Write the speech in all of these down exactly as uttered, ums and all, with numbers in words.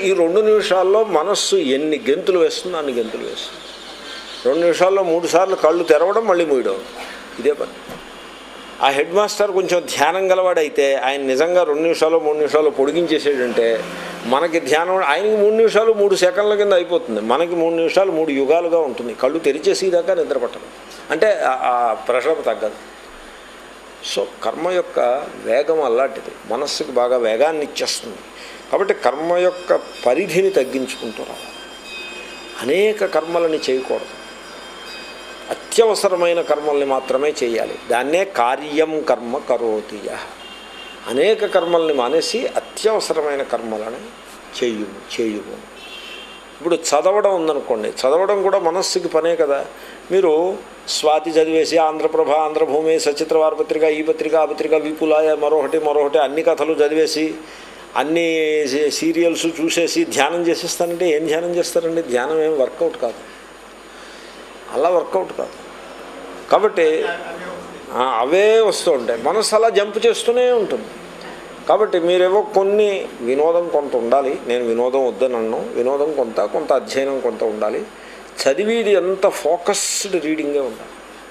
ఈ రెండు నిమిషాల్లో మనస్సు ఎన్ని గెంతులు వేస్తుందో అన్ని గెంతులు వేస్తుంది. రెండు నిమిషాల్లో మూడు సార్లు కళ్ళు తెరవడం మళ్ళీ మూయడం, ఇదే పని. ఆ హెడ్ మాస్టర్ కొంచెం ధ్యానం గలవాడైతే ఆయన నిజంగా రెండు నిమిషాలు మూడు నిమిషాలు పొడిగించేసేటంటే మనకి ధ్యానం ఆయనకి మూడు నిమిషాలు మూడు సెకండ్ల కింద అయిపోతుంది, మనకి మూడు నిమిషాలు మూడు యుగాలుగా ఉంటుంది. కళ్ళు తెరిచేసేదాకా నిద్ర పట్టదు, అంటే ఆ ప్రెషర్ తగ్గదు. సో కర్మ యొక్క వేగం అలాంటిది, మనస్సుకి బాగా వేగాన్ని ఇచ్చేస్తుంది. కాబట్టి కర్మ యొక్క పరిధిని తగ్గించుకుంటూ రావాలి. అనేక కర్మలని చేయకూడదు, అత్యవసరమైన కర్మల్ని మాత్రమే చేయాలి. దాన్నే కార్యం కర్మ కరోతి యః. అనేక కర్మల్ని మానేసి అత్యవసరమైన కర్మలని చేయు చేయుము. ఇప్పుడు చదవడం ఉందనుకోండి, చదవడం కూడా మనస్సుకి పనే కదా. మీరు స్వాతి చదివేసి ఆంధ్రప్రభ, ఆంధ్రభూమి, సచిత్ర వారపత్రిక, ఈ పత్రిక, ఆ పత్రిక, విపులాయ, మరొకటి మరొకటి అన్ని కథలు చదివేసి అన్ని సీరియల్స్ చూసేసి ధ్యానం చేసేస్తానంటే ఏం ధ్యానం చేస్తారండి? ధ్యానం ఏం వర్కౌట్ కాదు, అలా వర్కౌట్ కాదు. కాబట్టి అవే వస్తూ ఉంటాయి, మనసు అలా జంప్ చేస్తూనే ఉంటుంది. కాబట్టి మీరేవో కొన్ని వినోదం కొంత ఉండాలి, నేను వినోదం వద్దనన్ను, వినోదం కొంత కొంత అధ్యయనం కొంత ఉండాలి. చదివేది ఎంత ఫోకస్డ్ రీడింగే ఉండాలి.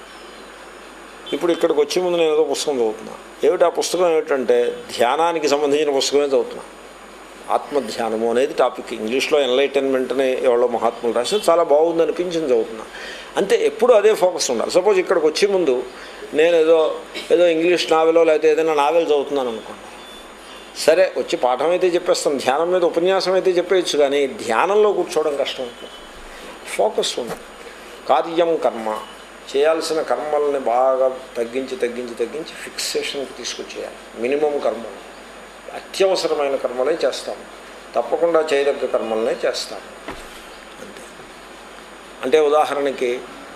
ఇప్పుడు ఇక్కడికి వచ్చే ముందు నేను ఏదో పుస్తకం చదువుతున్నా. ఏమిటి ఆ పుస్తకం? ఏమిటంటే ధ్యానానికి సంబంధించిన పుస్తకమే చదువుతున్నా. ఆత్మధ్యానము అనేది టాపిక్, ఇంగ్లీష్లో ఎన్లైటన్మెంట్ అని ఎవరో మహాత్ములు రాసి చాలా బాగుంది అనిపించింది చదువుతున్నా. అంతే, ఎప్పుడు అదే ఫోకస్ ఉండాలి. సపోజ్ ఇక్కడికి వచ్చే ముందు నేను ఏదో ఏదో ఇంగ్లీష్ నావెలో లేకపోతే ఏదైనా నావెల్ చదువుతున్నాను అనుకోండి, సరే వచ్చి పాఠం అయితే చెప్పేస్తాను, ధ్యానం మీద ఉపన్యాసం అయితే చెప్పేయచ్చు, కానీ ధ్యానంలో కూర్చోవడం కష్టం ఉంటుంది. ఫోకస్ ఉండదు. కార్యం కర్మ, చేయాల్సిన కర్మల్ని బాగా తగ్గించి తగ్గించి తగ్గించి ఫిక్సేషన్కి తీసుకొచ్చేయాలి. మినిమం కర్మలు, అత్యవసరమైన కర్మలే చేస్తాము, తప్పకుండా చేయదగ్గ కర్మలనే చేస్తాము అంతే. అంటే ఉదాహరణకి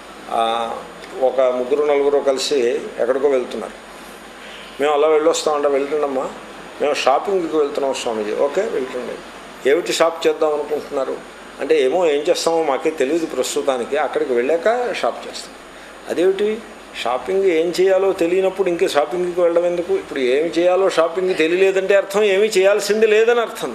ఒక ముగ్గురు నలుగురు కలిసి ఎక్కడికో వెళ్తున్నారు. మేము అలా వెళ్ళొస్తామంటే, వెళ్తుండమ్మా మేము షాపింగ్కి వెళ్తున్నాం స్వామీజీ. ఓకే వెళ్తుండే. ఏమిటి షాప్ చేద్దాం అనుకుంటున్నారు అంటే, ఏమో ఏం చేస్తామో మాకే తెలియదు ప్రస్తుతానికి, అక్కడికి వెళ్ళాక షాప్ చేస్తాం. అదేమిటి షాపింగ్ ఏం చేయాలో తెలియనప్పుడు ఇంకే షాపింగ్కి వెళ్ళడం ఎందుకు? ఇప్పుడు ఏమి చేయాలో షాపింగ్ తెలియలేదంటే అర్థం ఏమీ చేయాల్సింది లేదని అర్థం.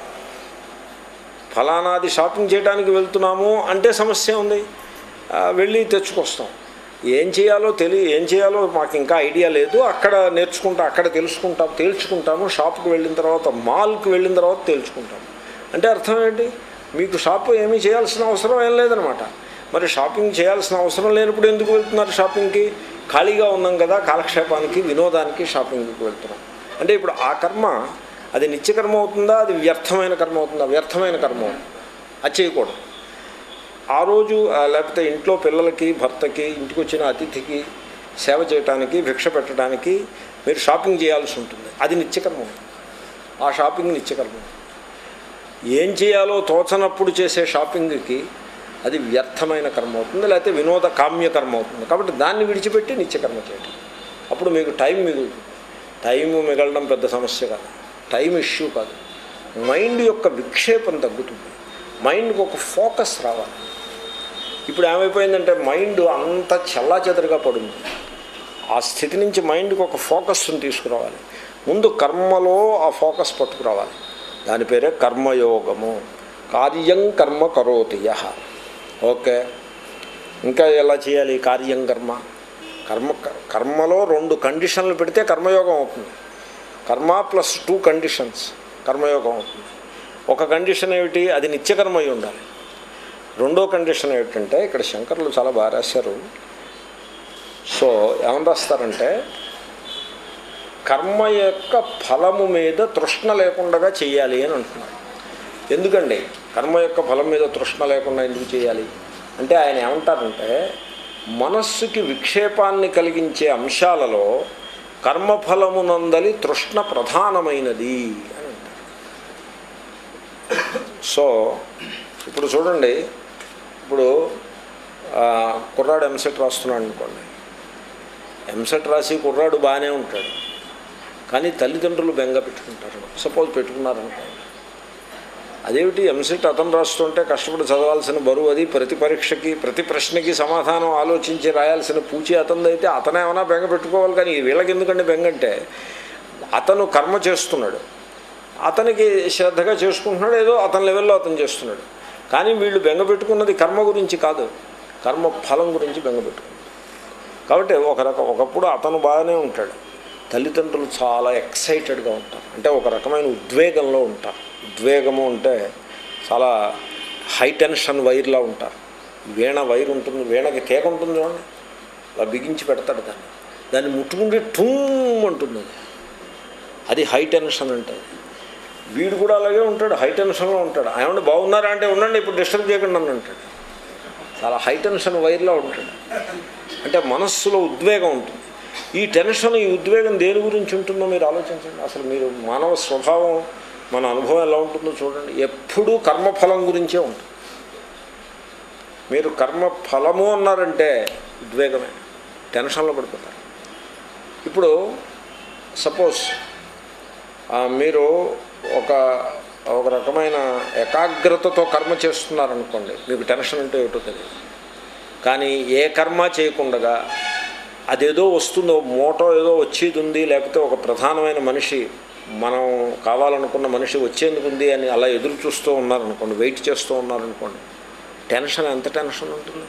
ఫలానాది షాపింగ్ చేయడానికి వెళ్తున్నాము అంటే సమస్య ఉంది, వెళ్ళి తెచ్చుకొస్తాం. ఏం చేయాలో తెలియ ఏం చేయాలో మాకు ఇంకా ఐడియా లేదు, అక్కడ నేర్చుకుంటాం, అక్కడ తెలుసుకుంటాం తేల్చుకుంటాము. షాప్కి వెళ్ళిన తర్వాత, మాల్కి వెళ్ళిన తర్వాత తేల్చుకుంటాము. అంటే అర్థం ఏంటి? మీకు షాప్ ఏమీ చేయాల్సిన అవసరం ఏం లేదనమాట. మరి షాపింగ్ చేయాల్సిన అవసరం లేనప్పుడు ఎందుకు వెళ్తున్నారు షాపింగ్కి? ఖాళీగా ఉన్నాం కదా, కాలక్షేపానికి వినోదానికి షాపింగ్కి వెళ్తున్నాం. అంటే ఇప్పుడు ఆ కర్మ అది నిత్యకర్మ అవుతుందా, అది వ్యర్థమైన కర్మ అవుతుందా? వ్యర్థమైన కర్మ అవుతుంది, అది చేయకూడదు. ఆ రోజు లేకపోతే ఇంట్లో పిల్లలకి, భర్తకి, ఇంటికి వచ్చిన అతిథికి సేవ చేయడానికి, భిక్ష పెట్టడానికి మీరు షాపింగ్ చేయాల్సి ఉంటుంది, అది నిత్యకర్మ. ఆ షాపింగ్ నిత్యకర్మ. ఏం చేయాలో తోచనప్పుడు చేసే షాపింగ్కి అది వ్యర్థమైన కర్మ అవుతుంది, లేకపోతే వినోద కామ్య కర్మ అవుతుంది. కాబట్టి దాన్ని విడిచిపెట్టి నిత్యకర్మ చేయటం, అప్పుడు మీకు టైం మిగులుతుంది. టైం మిగలడం పెద్ద సమస్య కాదు, టైం ఇష్యూ కాదు. మైండ్ యొక్క విక్షేపం తగ్గుతుంది, మైండ్కి ఒక ఫోకస్ రావాలి. ఇప్పుడు ఏమైపోయిందంటే మైండ్ అంత చల్లా చెదరుగా పడుంది. ఆ స్థితి నుంచి మైండ్కి ఒక ఫోకస్ని తీసుకురావాలి. ముందు కర్మలో ఆ ఫోకస్ పట్టుకురావాలి. దాని పేరే కర్మయోగము. కార్యం కర్మ కరోతి యః. ఓకే, ఇంకా ఎలా చేయాలి కార్యం కర్మ? కర్మ కర్మలో రెండు కండిషన్లు పెడితే కర్మయోగం అవుతుంది. కర్మ ప్లస్ టూ కండిషన్స్ కర్మయోగం అవుతుంది. ఒక కండిషన్ ఏమిటి? అది నిత్యకర్మ అయి ఉండాలి. రెండో కండిషన్ ఏమిటంటే, ఇక్కడ శంకర్లు చాలా బాగా రాశారు. సో ఏమని రాస్తారంటే, కర్మ యొక్క ఫలము మీద తృష్ణ లేకుండా చేయాలి అని అంటున్నారు. ఎందుకండి కర్మ యొక్క ఫలం మీద తృష్ణ లేకుండా ఎందుకు చేయాలి అంటే, ఆయన ఏమంటారంటే, మనస్సుకి విక్షేపాన్ని కలిగించే అంశాలలో కర్మఫలమునందలి తృష్ణ ప్రధానమైనది అని అంటారు. సో ఇప్పుడు చూడండి, ఇప్పుడు కుర్రాడు ఎంసెట్ రాస్తున్నాడు అనుకోండి. ఎంసెట్ రాసి కుర్రాడు బాగానే ఉంటాడు, కానీ తల్లిదండ్రులు బెంగ పెట్టుకుంటారు. సపోజ్ పెట్టుకున్నారనుకోండి, అదేమిటి ఎంసెట్ అతను రాస్తుంటే కష్టపడి చదవాల్సిన బరువు అది, ప్రతి పరీక్షకి ప్రతి ప్రశ్నకి సమాధానం ఆలోచించి రాయాల్సిన పూచి అతనిది అయితే అతనే ఏమైనా బెంగ పెట్టుకోవాలి. కానీ వీళ్ళకి ఎందుకంటే బెంగ అంటే, అతను కర్మ చేస్తున్నాడు, అతనికి శ్రద్ధగా చేసుకుంటున్నాడు, ఏదో అతని లెవెల్లో అతను చేస్తున్నాడు. కానీ వీళ్ళు బెంగ పెట్టుకున్నది కర్మ గురించి కాదు, కర్మ ఫలం గురించి బెంగ పెట్టుకున్నాడు. కాబట్టి ఒక రకం ఒకప్పుడు అతను బాగానే ఉంటాడు, తల్లిదండ్రులు చాలా ఎక్సైటెడ్గా ఉంటారు, అంటే ఒక రకమైన ఉద్వేగంలో ఉంటారు. ఉద్వేగము అంటే చాలా హై టెన్షన్ వైర్లా ఉంటారు. వీణ వైర్ ఉంటుంది, వీణకి కేక ఉంటుంది చూడండి, అలా బిగించి పెడతాడు దాన్ని, దాన్ని ముట్టుకుంటే టుమ్ అంటుంది, అది అది హై టెన్షన్ అంటే. వీడు కూడా అలాగే ఉంటాడు, హై టెన్షన్లో ఉంటాడు. ఏమన్నా బాగున్నారా అంటే ఉండండి ఇప్పుడు డిస్టర్బ్ చేయకుండా అని అంటాడు. చాలా హై టెన్షన్ వైర్లా ఉంటాడు, అంటే మనస్సులో ఉద్వేగం ఉంటుంది. ఈ టెన్షన్ ఈ ఉద్వేగం దేని గురించి ఉంటుందో మీరు ఆలోచించండి. అసలు మీరు మానవ స్వభావం మన అనుభవం ఎలా ఉంటుందో చూడండి. ఎప్పుడూ కర్మఫలం గురించే ఉంటుంది. మీరు కర్మఫలము అన్నారంటే ఉద్వేగమే, టెన్షన్లో పడిపోతారు. ఇప్పుడు సపోజ్ మీరు ఒక ఒక రకమైన ఏకాగ్రతతో కర్మ చేస్తున్నారనుకోండి, మీకు టెన్షన్ అంటే ఏమిటో తెలియదు. కానీ ఏ కర్మ చేయకుండా అదేదో వస్తుందో, మోటో ఏదో వచ్చేది ఉంది, లేకపోతే ఒక ప్రధానమైన మనిషి మనం కావాలనుకున్న మనిషి వచ్చేందుకు ఉంది అని అలా ఎదురు చూస్తూ ఉన్నారనుకోండి, వెయిట్ చేస్తూ ఉన్నారనుకోండి, టెన్షన్ ఎంత టెన్షన్ ఉంటుంది.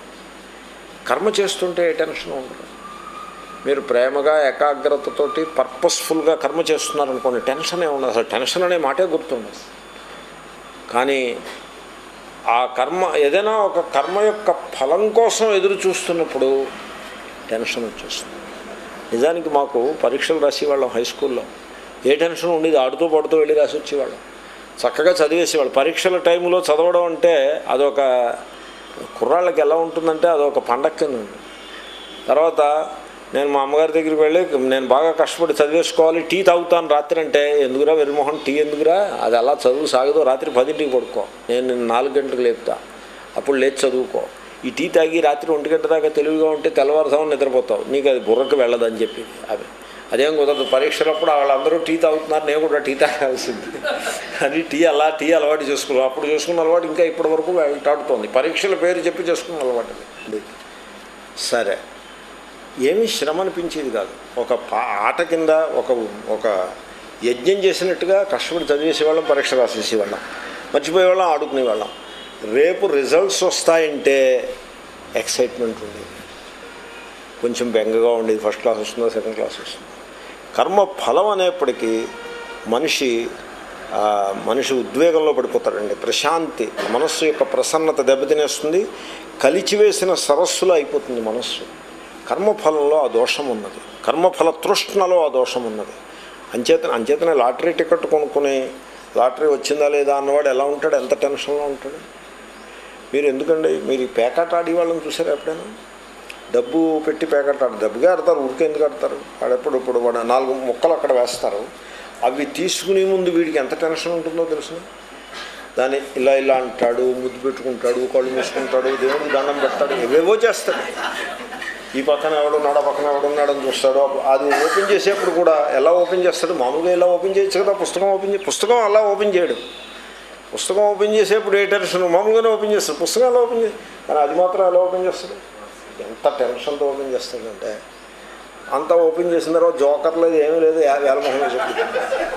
కర్మ చేస్తుంటే ఏ టెన్షన్ ఉండదు. మీరు ప్రేమగా ఏకాగ్రతతోటి పర్పస్ఫుల్గా కర్మ చేస్తున్నారనుకోండి, టెన్షన్ ఏమి ఉండదు. అసలు టెన్షన్ అనే మాటే గుర్తుండదు. కానీ ఆ కర్మ ఏదైనా ఒక కర్మ యొక్క ఫలం కోసం ఎదురు చూస్తున్నప్పుడు టెన్షన్ వచ్చేస్తుంది. నిజానికి మాకు పరీక్షలు రాసేవాళ్ళం హై స్కూల్లో, ఏ టెన్షన్ ఉండేది, ఆడుతూ పడుతూ వెళ్ళి రాసి వచ్చేవాళ్ళం, చక్కగా చదివేసేవాళ్ళు. పరీక్షల టైంలో చదవడం అంటే అదొక కుర్రాళ్ళకి ఎలా ఉంటుందంటే అదొక పండగ కింద ఉంది. తర్వాత నేను మా అమ్మగారి దగ్గరికి వెళ్ళి నేను బాగా కష్టపడి చదివేసుకోవాలి, టీ తాగుతాను రాత్రి అంటే, ఎందుకురా వెరిమోహన్ టీ ఎందుకురా, అది అలా చదువు సాగదు, రాత్రి పదింటికి పడుకో, నేను నేను నాలుగు గంటలకు లేపుతా, అప్పుడు లేచి చదువుకో. ఈ టీ తాగి రాత్రి ఒంటి గంట దాకా తెలివిగా ఉంటే తెల్లవారుసాము నిద్రపోతావు, నీకు అది బుర్రకు వెళ్ళదని చెప్పి. అవి అదేం కుదరదు. పరీక్షలప్పుడు వాళ్ళందరూ టీ తాగుతున్నారు, నేను కూడా టీ తాగాల్సింది అని టీ అలా టీ అలవాటు చేసుకున్నాను. అప్పుడు చేసుకున్న అలవాటు ఇంకా ఇప్పటి వరకు వెంటాడుతోంది. పరీక్షల పేరు చెప్పి చేసుకున్న అలవాటు. సరే, ఏమీ శ్రమ అనిపించేది కాదు. ఒక పా ఆట కింద ఒక ఒక యజ్ఞం చేసినట్టుగా కష్టపడి చదివేసేవాళ్ళం, పరీక్ష రాసేసేవాళ్ళం, మర్చిపోయేవాళ్ళం, ఆడుకునేవాళ్ళం. రేపు రిజల్ట్స్ వస్తాయంటే ఎక్సైట్మెంట్ ఉండేది, కొంచెం బెంగగా ఉండేది, ఫస్ట్ క్లాస్ వస్తుందో సెకండ్ క్లాస్ వస్తుందో. కర్మ ఫలం అనేప్పటికీ మనిషి మనిషి ఉద్వేగంలో పడిపోతాడండి. ప్రశాంతి, మనస్సు యొక్క ప్రసన్నత దెబ్బతినేస్తుంది, కలిచివేసిన సరస్సులో అయిపోతుంది మనస్సు. కర్మఫలంలో ఆ దోషం ఉన్నది, కర్మఫల తృష్ణలో ఆ దోషం ఉన్నది. అంచేత అంచేతనే లాటరీ టికెట్ కొనుక్కుని లాటరీ వచ్చిందా లేదా అన్నవాడు ఎలా ఉంటాడు, ఎంత టెన్షన్లో ఉంటాడు. మీరు ఎందుకండి, మీరు పేకాట ఆడి వాళ్ళని చూసారు ఎప్పుడైనా? డబ్బు పెట్టి పేకాట ఆడు, డబ్బుగా ఆడతారు, ఊరికే ఎందుకు ఆడతారు? వాడెప్పుడు ఇప్పుడు వాడు నాలుగు మొక్కలు అక్కడ వేస్తారు, అవి తీసుకునే ముందు వీడికి ఎంత టెన్షన్ ఉంటుందో తెలుసు. దాన్ని ఇలా ఇలా అంటాడు, ముద్దు పెట్టుకుంటాడు, కళ్ళు మూసుకుంటాడు, దేవుడికి దండం పెడతాడు, ఏవేవో చేస్తాడు. ఈ పక్కన ఎవడున్నాడు, ఆ పక్కన ఎవడున్నాడని చూస్తాడు. అది ఓపెన్ చేసేప్పుడు కూడా ఎలా ఓపెన్ చేస్తాడు, మామూలుగా ఇలా ఓపెన్ చేయొచ్చు కదా, పుస్తకం ఓపెన్ చే పుస్తకం అలా ఓపెన్ చేయడు. పుస్తకం ఓపెన్ చేసేప్పుడు ఏ టెన్షన్, మామూలుగానే ఓపెన్ చేస్తాడు, పుస్తకం ఎలా ఓపెన్ చేస్తాడు, కానీ అది మాత్రం ఎలా ఓపెన్ చేస్తాడు, ఎంత టెన్షన్తో ఓపెన్ చేస్తాడంటే అంతా ఓపెన్ చేసిన తర్వాత జోకర్ లేదు, ఏమీ లేదు, వేలమోహంగా చెప్తుంది.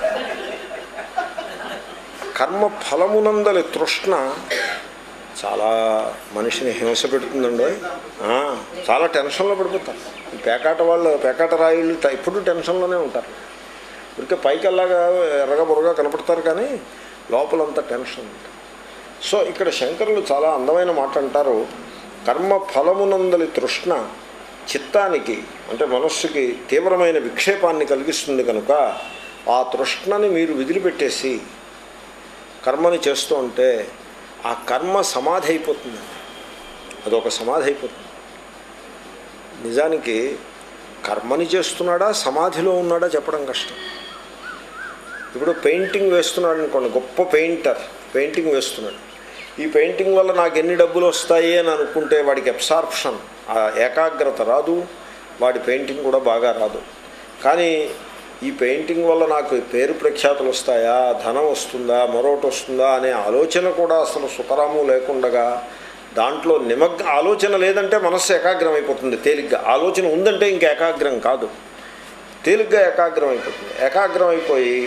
కర్మ ఫలమునందలి తృష్ణ చాలా మనిషిని హింస పెడుతుందండి. చాలా టెన్షన్లో పడిపోతారు. ఈ పేకాట వాళ్ళు, పేకాట రాయిళ్ళు ఇప్పుడు టెన్షన్లోనే ఉంటారు. ఇప్పటికే పైకి అలాగా ఎర్రగా బుర్రగా కనపడతారు, కానీ లోపలంతా టెన్షన్ ఉంటుంది. సో ఇక్కడ శంకరులు చాలా అందమైన మాట అంటారు, కర్మ ఫలమునందలి తృష్ణ చిత్తానికి అంటే మనస్సుకి తీవ్రమైన విక్షేపాన్ని కలిగిస్తుంది కనుక ఆ తృష్ణని మీరు వదిలిపెట్టేసి కర్మని చేస్తూ ఉంటే ఆ కర్మ సమాధి అయిపోతుంది. అదొక సమాధి అయిపోతుంది. నిజానికి కర్మని చేస్తున్నాడా సమాధిలో ఉన్నాడా చెప్పడం కష్టం. ఇప్పుడు పెయింటింగ్ వేస్తున్నాడు అనుకోండి, గొప్ప పెయింటర్ పెయింటింగ్ వేస్తున్నాడు, ఈ పెయింటింగ్ వల్ల నాకు ఎన్ని డబ్బులు వస్తాయి అని అనుకుంటే వాడికి అబ్సార్ప్షన్, ఆ ఏకాగ్రత రాదు, వాడి పెయింటింగ్ కూడా బాగా రాదు. కానీ ఈ పెయింటింగ్ వల్ల నాకు పేరు ప్రఖ్యాతులు వస్తాయా, ధనం వస్తుందా, మరొకటి వస్తుందా అనే ఆలోచన కూడా అసలు సుతరాము లేకుండగా, దాంట్లో నిమగ్న ఆలోచన లేదంటే మనస్సు ఏకాగ్రం అయిపోతుంది తేలిగ్గా. ఆలోచన ఉందంటే ఇంక ఏకాగ్రం కాదు, తేలిగ్గా ఏకాగ్రం అయిపోతుంది. ఏకాగ్రం అయిపోయి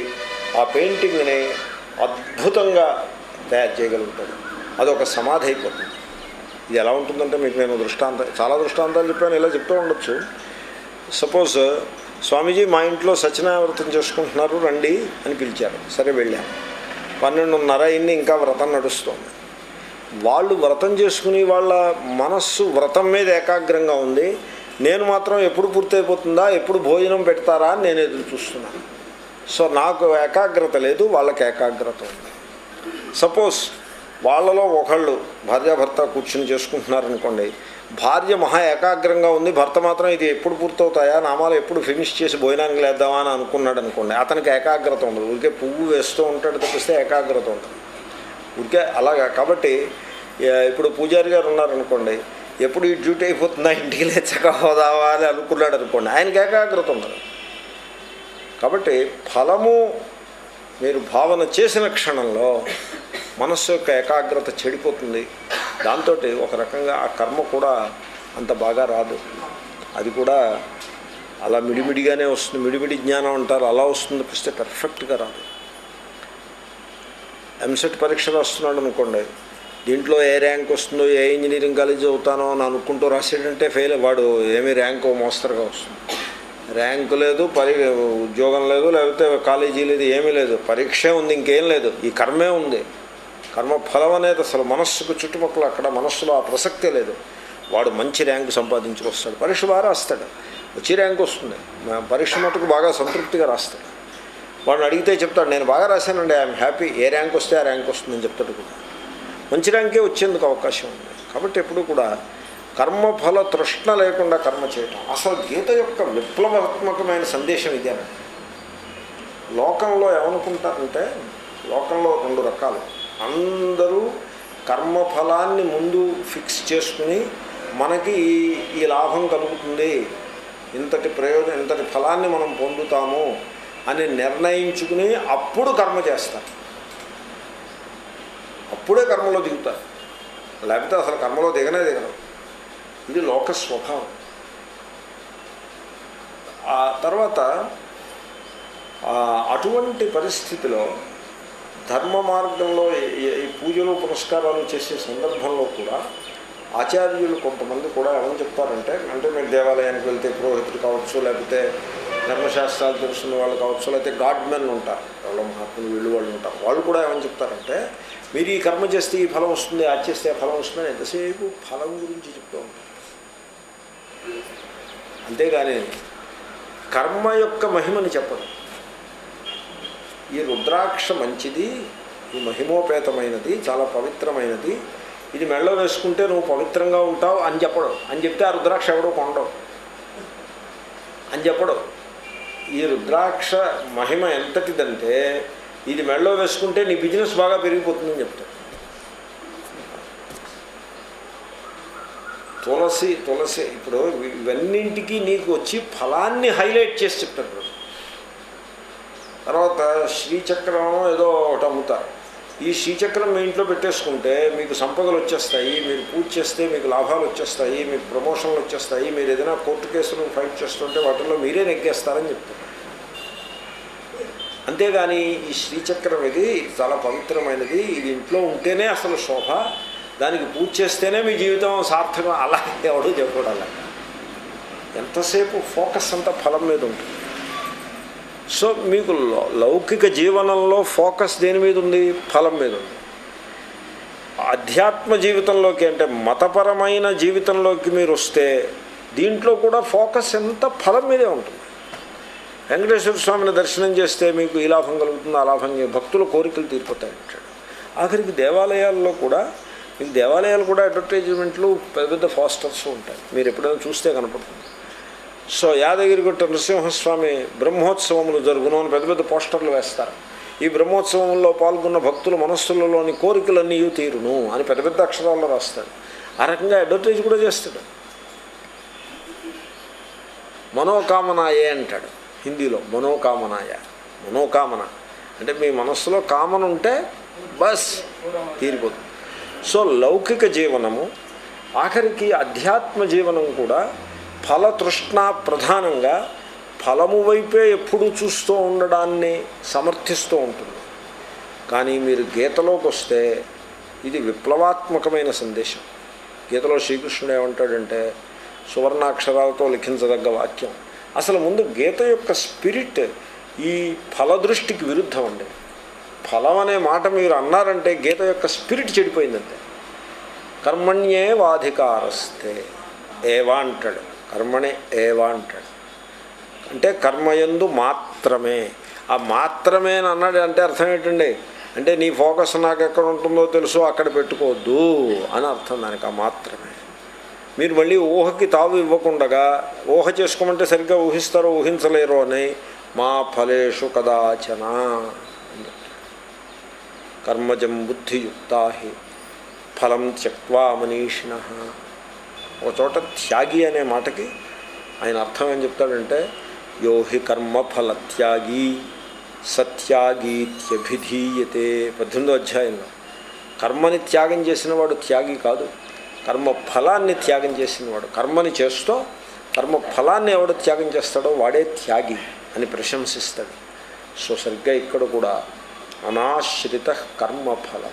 ఆ పెయింటింగ్ని అద్భుతంగా తయారు చేయగలుగుతాడు. అదొక సమాధి అయిపోతుంది. ఇది ఎలా ఉంటుందంటే మీకు నేను దృష్టాంతం చాలా దృష్టాంతాలు చెప్పాను, ఇలా చెప్తూ ఉండొచ్చు. సపోజ్ స్వామీజీ మా ఇంట్లో సత్యనారాయణ వ్రతం చేసుకుంటున్నారు రండి అని పిలిచారు. సరే వెళ్ళాను. పన్నెండున్నర అయింది, ఇంకా వ్రతం నడుస్తుంది. వాళ్ళు వ్రతం చేసుకుని వాళ్ళ మనస్సు వ్రతం మీద ఏకాగ్రంగా ఉంది. నేను మాత్రం ఎప్పుడు పూర్తయిపోతుందా, ఎప్పుడు భోజనం పెడతారా అని నేను ఎదురు చూస్తున్నాను. సో నాకు ఏకాగ్రత లేదు, వాళ్ళకి ఏకాగ్రత ఉంది. సపోజ్ వాళ్ళలో ఒకళ్ళు భార్యాభర్త కూర్చుని చేసుకుంటున్నారనుకోండి, భార్య మహా ఏకాగ్రంగా ఉంది, భర్త మాత్రం ఇది ఎప్పుడు పూర్తవుతాయా, నామాలు ఎప్పుడు ఫినిష్ చేసి భోజనానికి లేద్దామా అని అనుకున్నాడు అనుకోండి, అతనికి ఏకాగ్రత ఉండదు. ఊరికే పువ్వు వేస్తూ ఉంటాడు తప్పిస్తే ఏకాగ్రత ఉంటుంది ఊరికే అలాగా. కాబట్టి ఇప్పుడు పూజారి గారు ఉన్నారనుకోండి, ఎప్పుడు ఈ డ్యూటీ అయిపోతుందా, ఇంటికి లేచక హోదావా అని అనుకున్నాడు అనుకోండి, ఆయనకి ఏకాగ్రత ఉండదు. కాబట్టి ఫలము మీరు భావన చేసిన క్షణంలో మనస్సు యొక్క ఏకాగ్రత చెడిపోతుంది. దాంతో ఒక రకంగా ఆ కర్మ కూడా అంత బాగా రాదు. అది కూడా అలా మిడిమిడిగానే వస్తుంది. మిడిమిడి జ్ఞానం అంటారు, అలా వస్తుంది తప్పిస్తే పెర్ఫెక్ట్గా రాదు. ఎంసెట్ పరీక్ష రాస్తున్నాడు అనుకోండి, దీంట్లో ఏ ర్యాంక్ వస్తుందో, ఏ ఇంజనీరింగ్ కాలేజ్ చదువుతానో అని అనుకుంటూ రాసేటంటే ఫెయిల్. వాడు ఏమీ ర్యాంకు మోస్తరుగా వస్తుంది. ర్యాంకు లేదు, పరి ఉద్యోగం లేదు, లేకపోతే కాలేజీ లేదు, ఏమీ లేదు, పరీక్షే ఉంది, ఇంకేం లేదు. ఈ కర్మే ఉంది. కర్మఫలం అనేది అసలు మనస్సుకు చుట్టుపక్కల అక్కడ మనస్సులో ఆ ప్రసక్తే లేదు. వాడు మంచి ర్యాంకు సంపాదించుకొస్తాడు, పరీక్ష బాగా రాస్తాడు, వచ్చి ర్యాంకు వస్తుంది, పరీక్ష మటుకు బాగా సంతృప్తిగా రాస్తాడు. వాడిని అడిగితే చెప్తాడు, నేను బాగా రాశానండి, ఐఎమ్ హ్యాపీ, ఏ ర్యాంక్ వస్తే ఆ ర్యాంక్ వస్తుందని చెప్తాడు కూడా. మంచి ర్యాంకే వచ్చేందుకు అవకాశం ఉంది. కాబట్టి ఎప్పుడు కూడా కర్మఫల తృష్ణ లేకుండా కర్మ చేయటం. అసలు గీత యొక్క విప్లవాత్మకమైన సందేశం ఇదేనా. లోకంలో ఏమనుకుంటారంటే, లోకంలో రెండు రకాలు. అందరూ కర్మఫలాన్ని ముందు ఫిక్స్ చేసుకుని మనకి ఈ ఈ లాభం కలుగుతుంది, ఇంతటి ప్రయోజనం, ఇంతటి ఫలాన్ని మనం పొందుతాము అని నిర్ణయించుకుని అప్పుడు కర్మ చేస్తారు. అప్పుడే కర్మలో దిగుతారు, లేకపోతే అసలు కర్మలో దిగనే దిగరు. ఇది లోక స్వభావం. ఆ తర్వాత అటువంటి పరిస్థితిలో ధర్మ మార్గంలో ఈ పూజలు పురస్కారాలు చేసే సందర్భంలో కూడా ఆచార్యులు కొంతమంది కూడా ఏమని చెప్తారంటే, అంటే మీరు దేవాలయానికి వెళ్తే పురోహితులు కావచ్చు, లేకపోతే ధర్మశాస్త్రాలు తెలుసుకున్న వాళ్ళు కావచ్చు, లేకపోతే గాడ్మెన్ ఉంటారు, వాళ్ళ మహాత్ములు వీళ్ళు వాళ్ళు ఉంటారు, వాళ్ళు కూడా ఏమని చెప్తారంటే, మీరు ఈ కర్మ చేస్తే ఈ ఫలం వస్తుంది, అది చేస్తే ఆ ఫలం వస్తుంది, ఎంతసేపు ఫలం గురించి చెప్తూ ఉంటారు. అంతేగాని కర్మ యొక్క మహిమని చెప్పరు. ఈ రుద్రాక్ష మంచిది, ఈ మహిమోపేతమైనది, చాలా పవిత్రమైనది, ఇది మెళ్ళో వేసుకుంటే నువ్వు పవిత్రంగా ఉంటావు అని చెప్పడు. అని చెప్తే ఆ రుద్రాక్ష ఎవడో కొండవు అని చెప్పడు. ఈ రుద్రాక్ష మహిమ ఎంతటిదంటే, ఇది మెళ్ళో వేసుకుంటే నీ బిజినెస్ బాగా పెరిగిపోతుందని చెప్తాడు. తులసి తులసి ఇప్పుడు ఇవన్నింటికి నీకు వచ్చి ఫలాన్ని హైలైట్ చేసి చెప్తాడు. తర్వాత శ్రీచక్రం ఏదో ఒకటి అమ్ముతారు. ఈ శ్రీచక్రం మీ ఇంట్లో పెట్టేసుకుంటే మీకు సంపదలు వచ్చేస్తాయి, మీరు పూజ చేస్తే మీకు లాభాలు వచ్చేస్తాయి, మీకు ప్రమోషన్లు వచ్చేస్తాయి, మీరు ఏదైనా కోర్టు కేసులు ఫైట్ చేస్తుంటే వాటిల్లో మీరే నెగ్గేస్తారని చెప్తారు. అంతేగాని ఈ శ్రీచక్రం ఇది చాలా పవిత్రమైనది, ఇది ఇంట్లో ఉంటేనే అసలు శోభ, దానికి పూజ చేస్తేనే మీ జీవితం సార్థకం, అలా ఎవడూ చెప్పడం. అలా ఎంతసేపు ఫోకస్ అంతా ఫలం మీద ఉంటుంది. సో మీకు లౌకిక జీవనంలో ఫోకస్ దేని మీద ఉంది? ఫలం మీద ఉంది. ఆధ్యాత్మ జీవితంలోకి అంటే మతపరమైన జీవితంలోకి మీరు వస్తే దీంట్లో కూడా ఫోకస్ ఎంత ఫలం మీదే ఉంటుంది. వెంకటేశ్వర స్వామిని దర్శనం చేస్తే మీకు ఈ లాభం కలుగుతుంది, ఆ లాభం, భక్తుల కోరికలు తీరిపోతాయి అంటాడు. ఆఖరికి దేవాలయాల్లో కూడా మీకు దేవాలయాలు కూడా అడ్వర్టైజ్మెంట్లు పెద్ద పెద్ద పోస్టర్స్ ఉంటాయి, మీరు ఎప్పుడైనా చూస్తే కనపడుతుంది. సో యాదగిరిగుట్ట నరసింహస్వామి బ్రహ్మోత్సవములు జరుగును అని పెద్ద పెద్ద పోస్టర్లు వేస్తారు. ఈ బ్రహ్మోత్సవంలో పాల్గొన్న భక్తుల మనస్సులలోని కోరికలన్నీ తీరును అని పెద్ద పెద్ద అక్షరాల్లో రాస్తాడు. ఆ రకంగా అడ్వర్టైజ్ కూడా చేస్తాడు. మనోకామనాయే అంటాడు హిందీలో. మనోకామనాయ, మనోకామన అంటే మీ మనస్సులో కామన ఉంటే బస్ తీరిపోతుంది. సో లౌకిక జీవనము ఆఖరికి అధ్యాత్మ జీవనం కూడా ఫలతృష్ణ ప్రధానంగా ఫలము వైపే ఎప్పుడూ చూస్తూ ఉండడాన్ని సమర్థిస్తూ ఉంటుంది. కానీ మీరు గీతలోకి వస్తే ఇది విప్లవాత్మకమైన సందేశం. గీతలో శ్రీకృష్ణుడు ఏమంటాడంటే సువర్ణాక్షరాలతో లిఖించదగ్గ వాక్యం. అసలు ముందు గీత యొక్క స్పిరిట్ ఈ ఫలదృష్టికి విరుద్ధం అండి. ఫలం అనే మాట మీరు అన్నారంటే గీత యొక్క స్పిరిట్ చెడిపోయిందంటే. కర్మణ్యే వాధికారస్తే ఏవా అంటాడు, కర్మణే ఏవా అంటాడు. అంటే కర్మయందు మాత్రమే. ఆ మాత్రమే అని అన్నాడు అంటే అర్థం ఏంటండి? అంటే నీ ఫోకస్ నాకు ఎక్కడ ఉంటుందో తెలుసు, అక్కడ పెట్టుకోవద్దు అని అర్థం దానికి. ఆ మాత్రమే. మీరు మళ్ళీ ఊహకి తావు ఇవ్వకుండగా, ఊహ చేసుకోమంటే సరిగ్గా ఊహిస్తారో ఊహించలేరు అని మా ఫలేషు కదాచన కర్మజం బుద్ధియుక్తా హి ఫలం త్యక్వా మనీషిణ. ఒక చోట త్యాగి అనే మాటకి ఆయన అర్థం ఏం చెప్తాడంటే యో హి కర్మఫల త్యాగి సత్యాగీత్యభిధీయతే. పద్దెనిమిదో అధ్యాయంలో కర్మని త్యాగం చేసిన వాడు త్యాగి కాదు, కర్మ ఫలాన్ని త్యాగం చేసినవాడు. కర్మని చేస్తూ కర్మ ఫలాన్ని ఎవడు త్యాగం చేస్తాడో వాడే త్యాగి అని ప్రశంసిస్తాడు. సో సరిగ్గా ఇక్కడ కూడా అనాశ్రిత కర్మఫలం.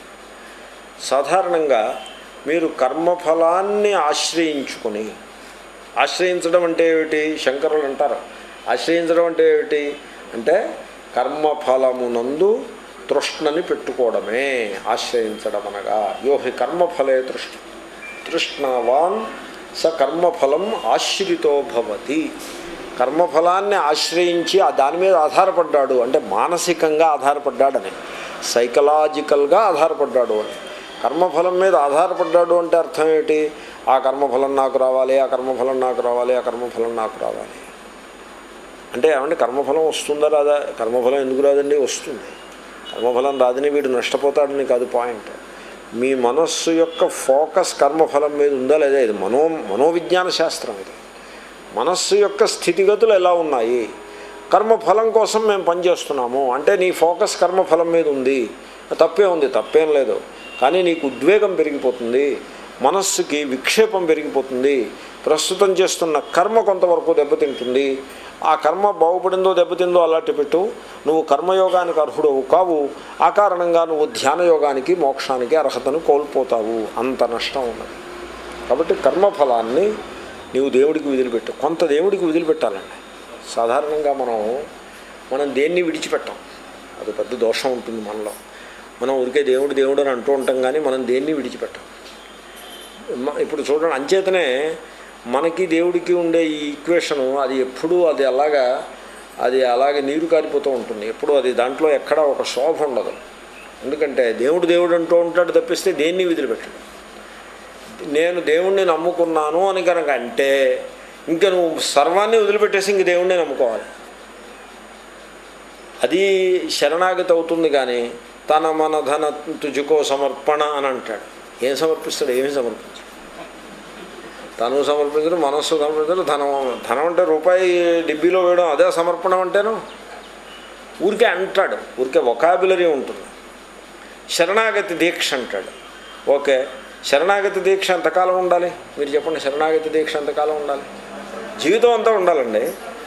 సాధారణంగా మీరు కర్మఫలాన్ని ఆశ్రయించుకొని, ఆశ్రయించడం అంటే ఏమిటి? శంకరులు అంటారు ఆశ్రయించడం అంటే ఏమిటి అంటే కర్మఫలమునందు తృష్ణని పెట్టుకోవడమే ఆశ్రయించడం అనగా. యోహి కర్మఫలే తృష్ణ తృష్ణవాన్ స కర్మఫలం ఆశ్రితో భవతి. కర్మఫలాన్ని ఆశ్రయించి దాని మీద ఆధారపడ్డాడు అంటే మానసికంగా ఆధారపడ్డాడని, సైకలాజికల్గా ఆధారపడ్డాడు అని. కర్మఫలం మీద ఆధారపడ్డాడు అంటే అర్థం ఏంటి? ఆ కర్మఫలం నాకు రావాలి, ఆ కర్మఫలం నాకు రావాలి, ఆ కర్మఫలం నాకు రావాలి అంటే ఏమంటే కర్మఫలం వస్తుందా రాదా? కర్మఫలం ఎందుకు రాదండి? వస్తుంది. కర్మఫలం రాదని వీడు నష్టపోతాడని కాదు పాయింట్. మీ మనస్సు యొక్క ఫోకస్ కర్మఫలం మీద ఉందా లేదా? ఇది మనో మనోవిజ్ఞాన శాస్త్రం. ఇది మనస్సు యొక్క స్థితిగతులు ఎలా ఉన్నాయి, కర్మఫలం కోసం మేము పనిచేస్తున్నాము అంటే నీ ఫోకస్ కర్మఫలం మీద ఉంది. తప్పే ఉంది, తప్పేం లేదు. కానీ నీకు ఉద్వేగం పెరిగిపోతుంది, మనస్సుకి విక్షేపం పెరిగిపోతుంది, ప్రస్తుతం చేస్తున్న కర్మ కొంతవరకు దెబ్బతింటుంది. ఆ కర్మ బాగుపడిందో దెబ్బతిందో అలాంటి పెట్టు, నువ్వు కర్మయోగానికి అర్హుడవు కావు. ఆ కారణంగా నువ్వు ధ్యానయోగానికి మోక్షానికి అర్హతను కోల్పోతావు. అంత నష్టం ఉన్నది. కాబట్టి కర్మఫలాన్ని నీవు దేవుడికి వదిలిపెట్టు. కొంత దేవుడికి వదిలిపెట్టాలండి. సాధారణంగా మనం మనం దేన్ని విడిచిపెట్టాం, అది పెద్ద దోషం ఉంటుంది మనలో. మనం ఊరికే దేవుడు దేవుడు అని అంటూ ఉంటాం కానీ మనం దేన్ని విడిచిపెట్టాం. ఇప్పుడు చూడండి, అంచేతనే మనకి దేవుడికి ఉండే ఈ ఈక్వేషను అది ఎప్పుడూ అది అలాగా అది అలాగే నీరు కారిపోతూ ఉంటుంది. ఎప్పుడు అది దాంట్లో ఎక్కడా ఒక శోభ ఉండదు. ఎందుకంటే దేవుడు దేవుడు అంటూ ఉంటాడు తప్పిస్తే దేన్ని వదిలిపెట్టాడు. నేను దేవుణ్ణి నమ్ముకున్నాను అని కనుక అంటే ఇంకా నువ్వు సర్వాన్ని వదిలిపెట్టేసి ఇంక దేవుణ్ణి నమ్ముకోవాలి. అది శరణాగతి అవుతుంది. కానీ తన మన ధన తుజుకో సమర్పణ అని అంటాడు. ఏం సమర్పిస్తాడు? ఏమీ సమర్పించాడు. తను సమర్పించడు, మనస్సు సమర్పించడు, ధనం ధనం అంటే రూపాయి డిబ్బీలో వేయడం అదే సమర్పణం అంటేను. ఊరికే అంటాడు, ఊరికే వొకాబులరీ ఉంటుంది. శరణాగతి దీక్ష అంటాడు. ఓకే, శరణాగతి దీక్ష ఎంతకాలం ఉండాలి మీరు చెప్పండి? శరణాగతి దీక్ష ఎంతకాలం ఉండాలి? జీవితం అంతా ఉండాలండి.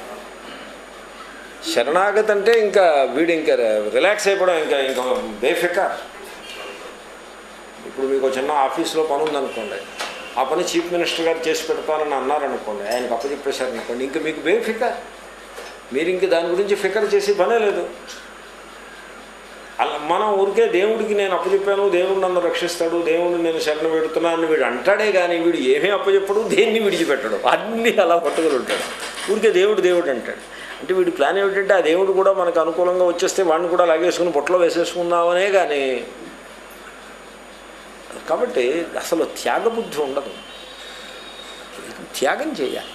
శరణాగతి అంటే ఇంకా వీడు ఇంకా రిలాక్స్ అయిపోవడం, ఇంకా ఇంకా బేఫికర్. ఇప్పుడు మీకు చిన్న ఆఫీస్లో పని ఉందనుకోండి, ఆ పని చీఫ్ మినిస్టర్ గారు చేసి పెడతానని అన్నారనుకోండి, ఆయనకు అప్పచెప్పేశారనుకోండి, ఇంకా మీకు బేఫికర్. మీరు ఇంక దాని గురించి ఫికర్ చేసి పనే లేదు. అలా మనం ఊరికే దేవుడికి నేను అప్పచెప్పాను, దేవుడు నన్ను రక్షిస్తాడు, దేవుడిని నేను శరణ పెడుతున్నాను వీడు అంటాడే కానీ వీడు ఏమీ అప్పచెప్పడు, దేన్ని విడిచిపెట్టడు, అన్నీ అలా పట్టుకుని ఉంటాడు. ఊరికే దేవుడు దేవుడు అంటాడు. అంటే వీడి ప్లాన్ ఏమిటంటే ఆ దేవుడు కూడా మనకు అనుకూలంగా వచ్చేస్తే వాడిని కూడా లాగేసుకుని బొట్టలో వేసేసుకుందామనే. కానీ కాబట్టి అసలు త్యాగబుద్ధి ఉండదు, త్యాగం చేయాలి.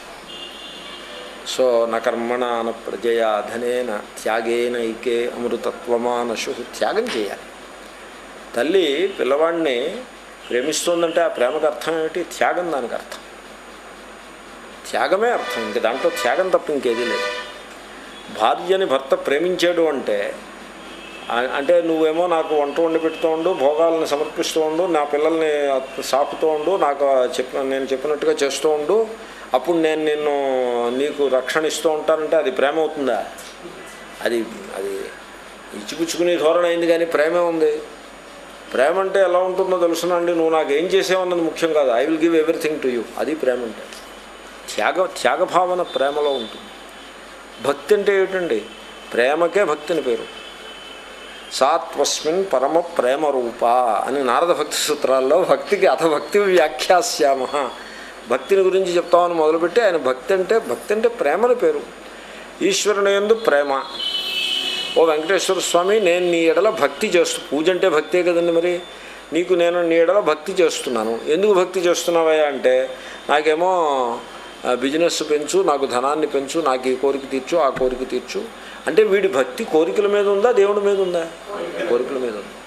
సో న కర్మణ న ప్రజయా ధనేన త్యాగేన ఐకే అమృతత్వమానశు. త్యాగం చేయాలి. తల్లి పిల్లవాడిని ప్రేమిస్తుందంటే ఆ ప్రేమకు అర్థం ఏమిటి? త్యాగం దానికి అర్థం. త్యాగమే అర్థం, ఇంక దాంట్లో త్యాగం తప్ప ఇంకేదీ లేదు. భార్యని భర్త ప్రేమించాడు అంటే అంటే నువ్వేమో నాకు వంట వండి పెడుతూ ఉండు, భోగాలను సమర్పిస్తూ ఉండు, నా పిల్లల్ని సాకుతూ ఉండు, నాకు చెప్పిన నేను చెప్పినట్టుగా చేస్తూ ఉండు, అప్పుడు నేను నిన్ను నీకు రక్షణ ఇస్తూ ఉంటానంటే అది ప్రేమ అవుతుందా? అది అది ఇచ్చిపుచ్చుకునే ధోరణి అయింది, కానీ ప్రేమే ఉంది. ప్రేమ అంటే ఎలా ఉంటుందో తెలుసునండి, నువ్వు నాకు ఏం చేసావన్నది ముఖ్యం కాదు, I will give everything to you, అది ప్రేమ అంటే. త్యాగ త్యాగభావన ప్రేమలో ఉంటుంది. భక్తి అంటే ఏమిటండి? ప్రేమకే భక్తిని పేరు. సాత్వస్మిన్ పరమ ప్రేమ రూప అని నారద భక్తి సూత్రాల్లో భక్తికి అథ భక్తి వ్యాఖ్యాస్యామ, భక్తిని గురించి చెప్తామని మొదలుపెట్టి ఆయన భక్తి అంటే భక్తి అంటే ప్రేమని పేరు. ఈశ్వరుని యందు ప్రేమ. ఓ వెంకటేశ్వర స్వామి, నేను నీ ఎడల భక్తి చేస్తూ, పూజ అంటే భక్తే కదండి, మరి నీకు నేను నీ ఎడల భక్తి చేస్తున్నాను. ఎందుకు భక్తి చేస్తున్నావయ్యా అంటే, నాకేమో బిజినెస్ పెంచు, నాకు ధనాన్ని పెంచు, నాకు ఈ కోరిక తీర్చు, ఆ కోరిక తీర్చు అంటే వీడి భక్తి కోరికల మీద ఉందా, దేవుడి మీద ఉందా? కోరికల మీద ఉంది.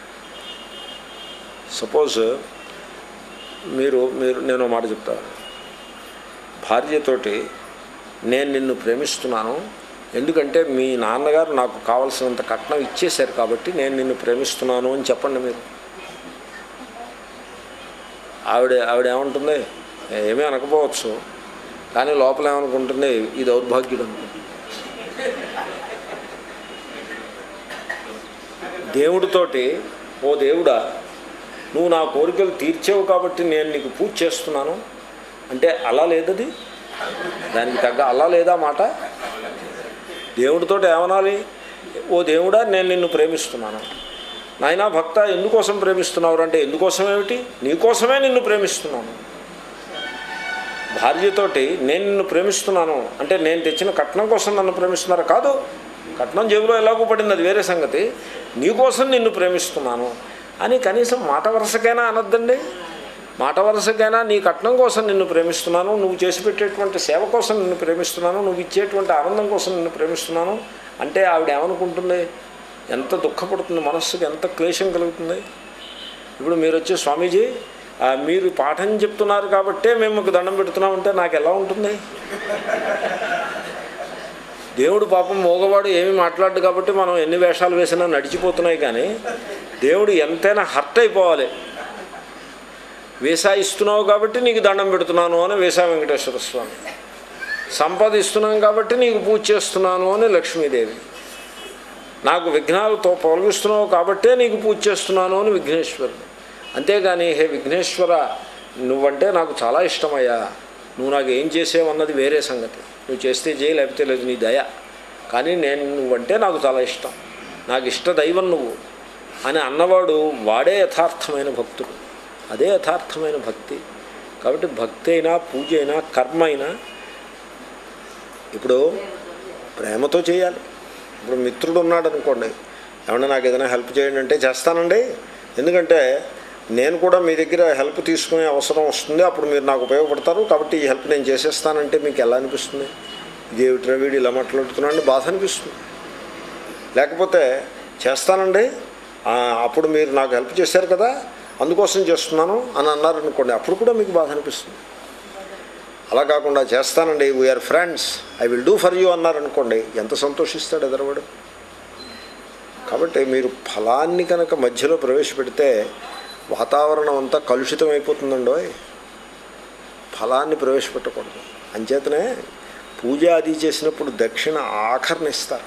సపోజ్ మీరు మీరు నేను మాట చెప్తాను, భార్యతోటి నేను నిన్ను ప్రేమిస్తున్నాను, ఎందుకంటే మీ నాన్నగారు నాకు కావలసినంత కట్నం ఇచ్చేశారు కాబట్టి నేను నిన్ను ప్రేమిస్తున్నాను అని చెప్పండి మీరు. ఆవిడ ఆవిడ ఏమంటుంది? ఏమీ అనకపోవచ్చు, కానీ లోపల ఏమనుకుంటుంది? ఈ దౌర్భాగ్యుడు అనుకుంటుంది. దేవుడితోటి, ఓ దేవుడా, నువ్వు నా కోరికలు తీర్చావు కాబట్టి నేను నీకు పూజ చేస్తున్నాను అంటే అలా లేదది, దానికి తగ్గ అలా లేదా మాట. దేవుడితో ఏమనాలి? ఓ దేవుడా, నేను నిన్ను ప్రేమిస్తున్నాను. నాయనా భక్త, ఎందుకోసం ప్రేమిస్తున్నావు అంటే, ఎందుకోసం ఏమిటి? నీకోసమే నిన్ను ప్రేమిస్తున్నాను. భార్యతోటి నేను నిన్ను ప్రేమిస్తున్నాను అంటే నేను తెచ్చిన కట్నం కోసం నన్ను ప్రేమిస్తున్నారా? కాదు, కట్నం జేబులో ఎలాగో పడింది, అది వేరే సంగతి. నీకోసం నిన్ను ప్రేమిస్తున్నాను అని కనీసం మాట వరుసకైనా అనొద్దండి. మాట వరుసకైనా నీ కట్నం కోసం నిన్ను ప్రేమిస్తున్నాను, నువ్వు చేసి పెట్టేటువంటి సేవ కోసం నిన్ను ప్రేమిస్తున్నాను, నువ్వు ఇచ్చేటువంటి ఆనందం కోసం నిన్ను ప్రేమిస్తున్నాను అంటే ఆవిడ ఏమనుకుంటుంది? ఎంత దుఃఖపడుతుంది, మనస్సుకి ఎంత క్లేశం కలుగుతుంది. ఇప్పుడు మీరు వచ్చి, స్వామీజీ మీరు పాఠం చెప్తున్నారు కాబట్టే మేము మీకు దండం పెడుతున్నామంటే నాకు ఎలా ఉంటుంది? దేవుడు పాపం మోగవాడు ఏమీ మాట్లాడు కాబట్టి మనం ఎన్ని వేషాలు వేసినా నడిచిపోతున్నాయి, కానీ దేవుడు ఎంతైనా హర్ట్ అయిపోవాలి. వేసా ఇస్తున్నావు కాబట్టి నీకు దండం పెడుతున్నాను అని వేసా వెంకటేశ్వర స్వామి, సంపద ఇస్తున్నాను కాబట్టి నీకు పూజ చేస్తున్నాను అని లక్ష్మీదేవి, నాకు విఘ్నాలతో పొలగిస్తున్నావు కాబట్టే నీకు పూజ చేస్తున్నాను అని విఘ్నేశ్వరుడు. అంతేగాని హే విఘ్నేశ్వర, నువ్వంటే నాకు చాలా ఇష్టమయ్యా, నువ్వు నాకు ఏం చేసేవన్నది వేరే సంగతి, నువ్వు చేస్తే చేయి లేకపోతే లేదు, నీ దయ, కానీ నేను నువ్వంటే నాకు చాలా ఇష్టం, నాకు ఇష్ట దైవం నువ్వు అని అన్నవాడు వాడే యథార్థమైన భక్తుడు, అదే యథార్థమైన భక్తి. కాబట్టి భక్తి అయినా పూజ అయినా కర్మ అయినా ఇప్పుడు ప్రేమతో చేయాలి. ఇప్పుడు మిత్రుడు ఉన్నాడు అనుకోండి, ఏమన్నా నాకు ఏదైనా హెల్ప్ చేయండి అంటే చేస్తానండి, ఎందుకంటే నేను కూడా మీ దగ్గర హెల్ప్ తీసుకునే అవసరం వస్తుంది, అప్పుడు మీరు నాకు ఉపయోగపడతారు, కాబట్టి ఈ హెల్ప్ నేను చేసేస్తానంటే మీకు ఎలా అనిపిస్తుంది? ఇదేమిట్రా వీడు ఇలా మాట్లాడుతున్నాడని బాధ అనిపిస్తుంది. లేకపోతే చేస్తానండి, అప్పుడు మీరు నాకు హెల్ప్ చేశారు కదా అందుకోసం చేస్తున్నాను అని అన్నారనుకోండి, అప్పుడు కూడా మీకు బాధ అనిపిస్తుంది. అలా కాకుండా చేస్తానండి, we are friends, I will do for you అన్నారనుకోండి, ఎంత సంతోషిస్తాడు ఎదరవాడు. కాబట్టి మీరు ఫలాన్ని కనుక మధ్యలో ప్రవేశపెడితే వాతావరణం అంతా కలుషితం అయిపోతుందండో. ఫలాన్ని ప్రవేశపెట్టకూడదు. అంచేతనే పూజ అది చేసినప్పుడు దక్షిణ ఆఖరనిస్తారు,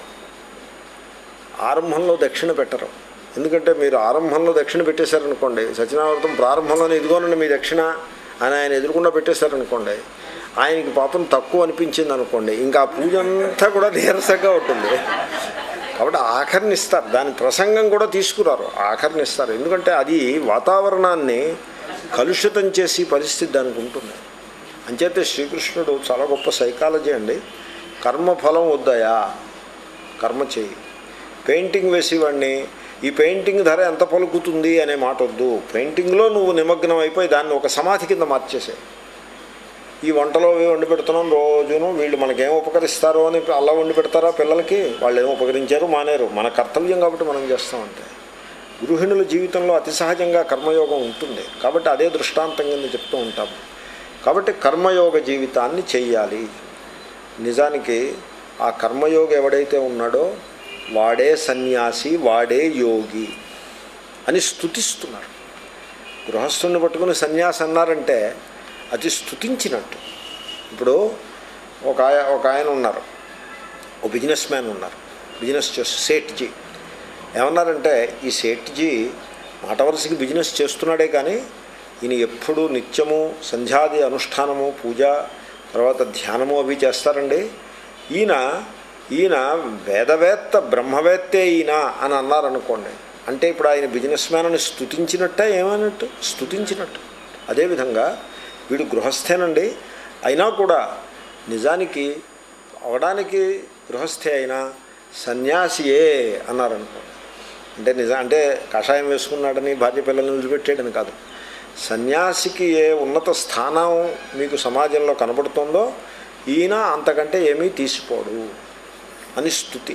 ఆరంభంలో దక్షిణ పెట్టరు. ఎందుకంటే మీరు ఆరంభంలో దక్షిణ పెట్టేశారనుకోండి, సత్యనారాయణ ప్రారంభంలోనే ఇదిగోనండి మీ దక్షిణ అని ఆయన ఎదురుకుండా పెట్టేశారనుకోండి, ఆయనకి పాపం తక్కువ అనిపించింది అనుకోండి, ఇంకా ఆ పూజ అంతా కూడా నీరసంగా ఉంటుంది. కాబట్టి ఆఖరినిస్తారు, దాని ప్రసంగం కూడా తీసుకురారు, ఆఖరినిస్తారు. ఎందుకంటే అది వాతావరణాన్ని కలుషితం చేసి పరిస్థితి దానికి ఉంటుంది. అంచేతే శ్రీకృష్ణుడు చాలా గొప్ప సైకాలజీ అండి. కర్మఫలం వద్దయా, కర్మ చేయి. పెయింటింగ్ వేసేవాడిని ఈ పెయింటింగ్ ధర ఎంత పలుకుతుంది అనే మాట వద్దు, పెయింటింగ్లో నువ్వు నిమగ్నం అయిపోయి దాన్ని ఒక సమాధి కింద మార్చేసే. ఈ వంటలో వండి పెడుతున్నాం రోజును, వీళ్ళు మనకేం ఉపకరిస్తారో అని అలా వండి పెడతారా పిల్లలకి, వాళ్ళు ఏమో ఉపకరించారు మానేరు, మన కర్తవ్యం కాబట్టి మనం చేస్తామంటే. గృహిణుల జీవితంలో అతి సహజంగా కర్మయోగం ఉంటుంది, కాబట్టి అదే దృష్టాంతం కింద చెప్తూ ఉంటాము. కాబట్టి కర్మయోగ జీవితాన్ని చెయ్యాలి. నిజానికి ఆ కర్మయోగి ఎవడైతే ఉన్నాడో వాడే సన్యాసి, వాడే యోగి అని స్తుతిస్తున్నారు. గృహస్థుని పట్టుకుని సన్యాసి అన్నారంటే అది స్తుతించినట్టు. ఇప్పుడు ఒక ఆయ ఒక ఆయన ఉన్నారు, ఒక బిజినెస్ మ్యాన్ ఉన్నారు, బిజినెస్ చేస్తూ సేట్జీ. ఏమన్నారంటే, ఈ సేట్జీ మాట వరుసకి బిజినెస్ చేస్తున్నాడే కానీ ఈయన ఎప్పుడు నిత్యము సంధ్యాది అనుష్ఠానము, పూజ, తర్వాత ధ్యానము అవి చేస్తారండి. ఈయన ఈయన వేదవేత్త బ్రహ్మవేత్తే ఈయన అని అన్నారనుకోండి, అంటే ఇప్పుడు ఆయన బిజినెస్ మ్యాన్ అని స్తుతించినట్టే, ఏమన్నట్టు స్తుతించినట్టు. అదేవిధంగా వీడు గృహస్థేనండి, అయినా కూడా నిజానికి అవడానికి గృహస్థే అయినా సన్యాసియే అన్నారనుకోండి. అంటే నిజం అంటే కషాయం వేసుకున్నాడని భార్య పిల్లల్ని వదిలిపెట్టాడని కాదు. సన్యాసికి ఏ ఉన్నత స్థానం మీకు సమాజంలో కనబడుతుందో ఈయన అంతకంటే ఏమీ తీసిపోడు అని స్తుతి.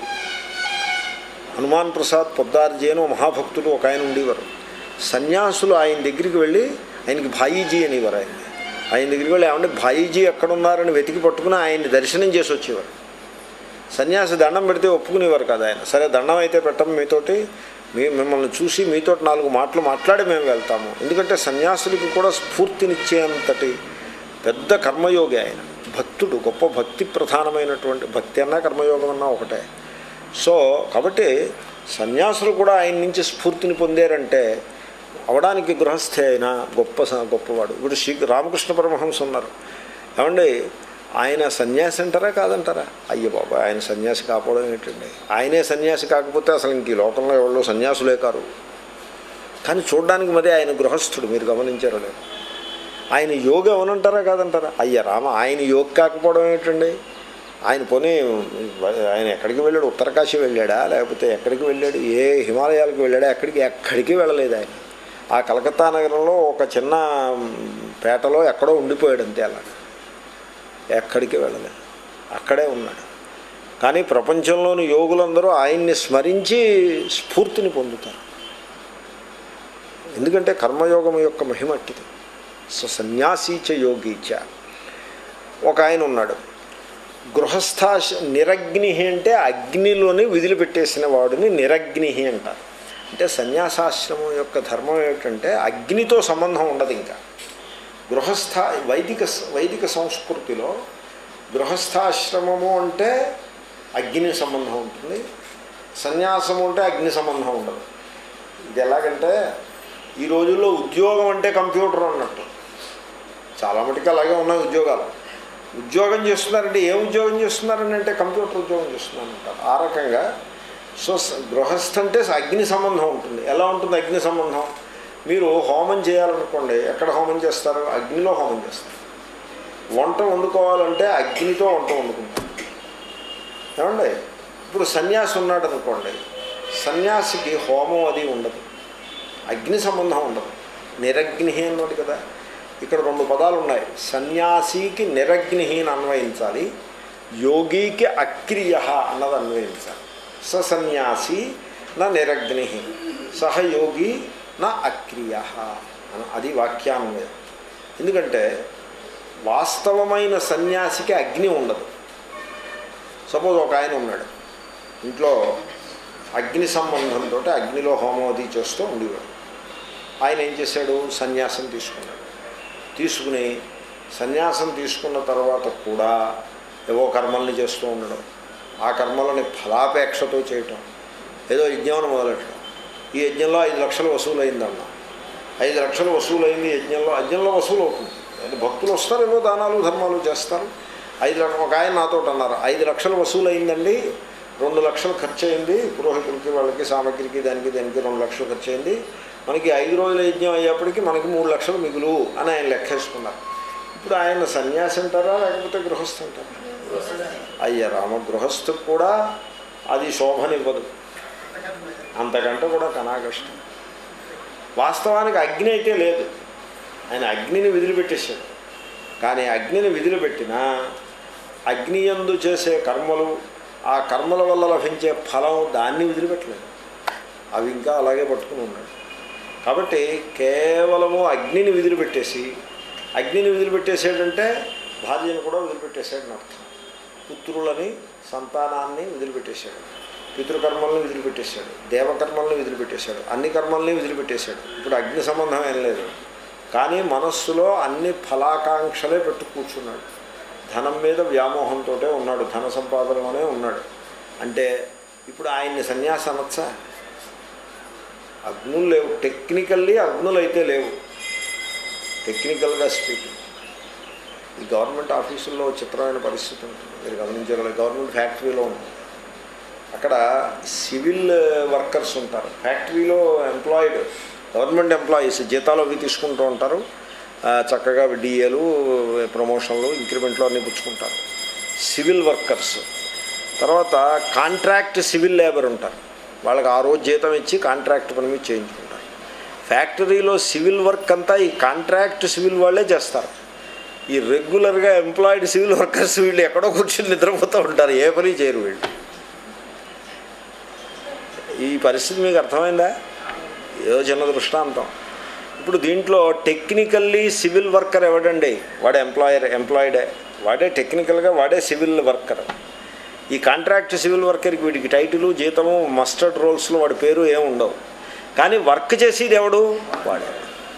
హనుమాన్ ప్రసాద్ పొద్దార్జీ అని మహాభక్తుడు ఒక ఆయన ఉండేవారు. సన్యాసులు ఆయన దగ్గరికి వెళ్ళి, ఆయనకి భాయీజీ అనేవారు. ఆయన ఆయన దగ్గరికి వెళ్ళి ఏమంటే భాయీజీ ఎక్కడున్నారని వెతికి పట్టుకుని ఆయన్ని దర్శనం చేసి వచ్చేవారు. సన్యాసి దండం పెడితే ఒప్పుకునేవారు కదా ఆయన. సరే దండం అయితే పెట్టం, మీతోటి మీ మిమ్మల్ని చూసి మీతో నాలుగు మాటలు మాట్లాడి మేము వెళ్తాము. ఎందుకంటే సన్యాసులకి కూడా స్ఫూర్తినిచ్చేంతటి పెద్ద కర్మయోగి ఆయన, భక్తుడు, గొప్ప భక్తి ప్రధానమైనటువంటి, భక్తి అన్నా కర్మయోగం అన్నా ఒకటే. సో కాబట్టి సన్యాసులు కూడా ఆయన నుంచి స్ఫూర్తిని పొందారంటే అవడానికి గృహస్థే అయినా గొప్ప గొప్పవాడు. ఇప్పుడు శ్రీ రామకృష్ణ పరమహంస ఉన్నారు. ఏమండి ఆయన సన్యాసి అంటారా కాదంటారా? అయ్య బాబా, ఆయన సన్యాసి కాకపోవడం ఏంటండి? ఆయనే సన్యాసి కాకపోతే అసలు ఇంక ఈ లోకంలో ఎవరో సన్యాసులే కారు. కానీ చూడడానికి మరి ఆయన గృహస్థుడు, మీరు గమనించారో లేదు. ఆయన యోగి అవనంటారా కాదంటారా? అయ్య రామ, ఆయన యోగి కాకపోవడం ఏంటండి? ఆయన పోనీ ఆయన ఎక్కడికి వెళ్ళాడు? ఉత్తరకాశీ వెళ్ళాడా, లేకపోతే ఎక్కడికి వెళ్ళాడు? ఏ హిమాలయాలకు వెళ్ళాడా? ఎక్కడికి ఎక్కడికి వెళ్ళలేదు ఆయన. ఆ కలకత్తా నగరంలో ఒక చిన్న పేటలో ఎక్కడో ఉండిపోయాడు అంతే. అలా ఎక్కడికి వెళ్ళలేదు, అక్కడే ఉన్నాడు. కానీ ప్రపంచంలోని యోగులందరూ ఆయన్ని స్మరించి స్ఫూర్తిని పొందుతారు. ఎందుకంటే కర్మయోగం యొక్క మహిమట్టిది. సో సన్యాసీచ యోగీచ. ఒక ఆయన ఉన్నాడు, గృహస్థాశ నిరగ్ని అంటే అగ్నిలోని విదిలిపెట్టేసిన వాడిని నిరగ్ని అంటారు. అంటే సన్యాసాశ్రమం యొక్క ధర్మం ఏమిటంటే అగ్నితో సంబంధం ఉండదు. ఇంకా గృహస్థ వైదిక వైదిక సంస్కృతిలో గృహస్థాశ్రమము అంటే అగ్ని సంబంధం ఉంటుంది, సన్యాసము అంటే అగ్ని సంబంధం ఉండదు. ఇది ఎలాగంటే ఈ రోజుల్లో ఉద్యోగం అంటే కంప్యూటర్ అన్నట్టు. చాలా మటుకు అలాగే ఉన్నాయి ఉద్యోగాలు. ఉద్యోగం చేస్తున్నారంటే ఏ ఉద్యోగం చేస్తున్నారని అంటే కంప్యూటర్ ఉద్యోగం చేస్తున్నారంటారు. ఆ రకంగా సో గృహస్థ అంటే అగ్ని సంబంధం ఉంటుంది. ఎలా ఉంటుంది అగ్ని సంబంధం? మీరు హోమం చేయాలనుకోండి, ఎక్కడ హోమం చేస్తారు? అగ్నిలో హోమం చేస్తారు. వంట వండుకోవాలంటే అగ్నితో వంట వండుకుంటారు. ఏమండి ఇప్పుడు సన్యాసి ఉన్నాడు అనుకోండి, సన్యాసికి హోమం అది ఉండదు, అగ్ని సంబంధం ఉండదు. నిరగ్ని అన్నది కదా. ఇక్కడ రెండు పదాలు ఉన్నాయి. సన్యాసికి నిరగ్నిని అన్వయించాలి, యోగికి అక్రియ అన్నది అన్వయించాలి. స సన్యాసి నా నిరగ్ని, సహయోగి నా అక్రియ అని అది వాక్యాన్వయం. ఎందుకంటే వాస్తవమైన సన్యాసికి అగ్ని ఉండదు. సపోజ్ ఒక ఆయన ఉన్నాడు, ఇంట్లో అగ్ని సంబంధంతో అగ్నిలో హోమోది చేస్తూ ఉండేవాడు. ఆయన ఏం చేశాడు? సన్యాసం తీసుకున్నాడు. తీసుకుని సన్యాసం తీసుకున్న తర్వాత కూడా ఏవో కర్మల్ని చేస్తూ ఉండడం, ఆ కర్మలని ఫలాపేక్షతో చేయటం, ఏదో యజ్ఞంను మొదలెట్టడం. ఈ యజ్ఞంలో ఐదు లక్షలు వసూలు అయిందన్న, ఐదు లక్షలు వసూలైంది యజ్ఞంలో, యజ్ఞంలో వసూలు అవుతుంది. భక్తులు వస్తారు, ఏవో దానాలు ధర్మాలు చేస్తారు. ఐదు లక్షలు ఒక ఆయన నాతో అన్నారు, ఐదు లక్షలు వసూలు అయిందండి, రెండు లక్షలు ఖర్చు అయింది, పురోహితులకి వాళ్ళకి సామగ్రికి దానికి దానికి రెండు లక్షలు ఖర్చు అయింది, మనకి ఐదు రోజుల యజ్ఞం అయ్యేప్పటికీ మనకి మూడు లక్షలు మిగులు అని ఆయన లెక్కేసుకున్నారు. ఇప్పుడు ఆయన సన్యాసి అంటారా లేకపోతే గృహస్థు అంటారా? అయ్య రామ, గృహస్థుకు కూడా అది శోభనివ్వదు, అంతకంటే కూడా కనాకష్టం. వాస్తవానికి అగ్ని అయితే లేదు, ఆయన అగ్నిని విదిలిపెట్టేశాడు. కానీ అగ్నిని విదిలిపెట్టినా అగ్నియందు చేసే కర్మలు, ఆ కర్మల వల్ల లభించే ఫలం దాన్ని వదిలిపెట్టలేదు, అవి ఇంకా అలాగే పట్టుకుని ఉన్నాడు. కాబట్టి కేవలము అగ్నిని వదిలిపెట్టేసి, అగ్నిని వదిలిపెట్టేసాడంటే భార్యను కూడా వదిలిపెట్టేశాడని అర్థం. పుత్రులని, సంతానాన్ని వదిలిపెట్టేశాడు, పితృకర్మల్ని వదిలిపెట్టేశాడు, దేవకర్మల్ని వదిలిపెట్టేశాడు, అన్ని కర్మల్ని వదిలిపెట్టేశాడు. ఇప్పుడు అగ్ని సంబంధం ఏం లేదు. కానీ మనస్సులో అన్ని ఫలాకాంక్షలే పెట్టు కూర్చున్నాడు. ధనం మీద వ్యామోహంతో ఉన్నాడు, ధన సంపాదనలోనే ఉన్నాడు. అంటే ఇప్పుడు ఆయన్ని సన్యాసి అనొచ్చా? అగ్నులు లేవు, టెక్నికల్లీ అగ్నులు అయితే లేవు, టెక్నికల్గా స్పీకింగ్. ఈ గవర్నమెంట్ ఆఫీసుల్లో చిత్రమైన పరిస్థితి ఉంటుంది, మీరు గమనించగలరు. గవర్నమెంట్ ఫ్యాక్టరీలో ఉంటుంది, అక్కడ సివిల్ వర్కర్స్ ఉంటారు, ఫ్యాక్టరీలో ఎంప్లాయిడ్ గవర్నమెంట్ ఎంప్లాయీస్ జీతాలు అవి తీసుకుంటూ ఉంటారు, చక్కగా డిఏలు ప్రమోషన్లు ఇంక్రిమెంట్లు అన్నీ పుచ్చుకుంటారు. సివిల్ వర్కర్స్ తర్వాత కాంట్రాక్ట్ సివిల్ లేబర్ ఉంటారు, వాళ్ళకి ఆ రోజు జీతం ఇచ్చి కాంట్రాక్ట్ పని మీద చేయించుకుంటారు. ఫ్యాక్టరీలో సివిల్ వర్క్ అంతా ఈ కాంట్రాక్ట్ సివిల్ వాళ్ళే చేస్తారు. ఈ రెగ్యులర్గా ఎంప్లాయిడ్ సివిల్ వర్కర్స్ వీళ్ళు ఎక్కడో కూర్చొని నిద్రపోతూ ఉంటారు, ఏ పని చేయరు వీళ్ళు. ఈ పరిస్థితి మీకు అర్థమైందా? ఏదో చిన్న దృష్టాంతం. ఇప్పుడు దీంట్లో టెక్నికల్లీ సివిల్ వర్కర్ ఎవడండి? వాడే ఎంప్లాయర్, ఎంప్లాయిడే, వాడే టెక్నికల్గా వాడే సివిల్ వర్కర్. ఈ కాంట్రాక్ట్ సివిల్ వర్కర్కి వీడికి టైటిలు జీతము మస్టర్డ్ రోల్స్లో వాడి పేరు ఏమి ఉండవు, కానీ వర్క్ చేసేది ఎవడు? వాడే.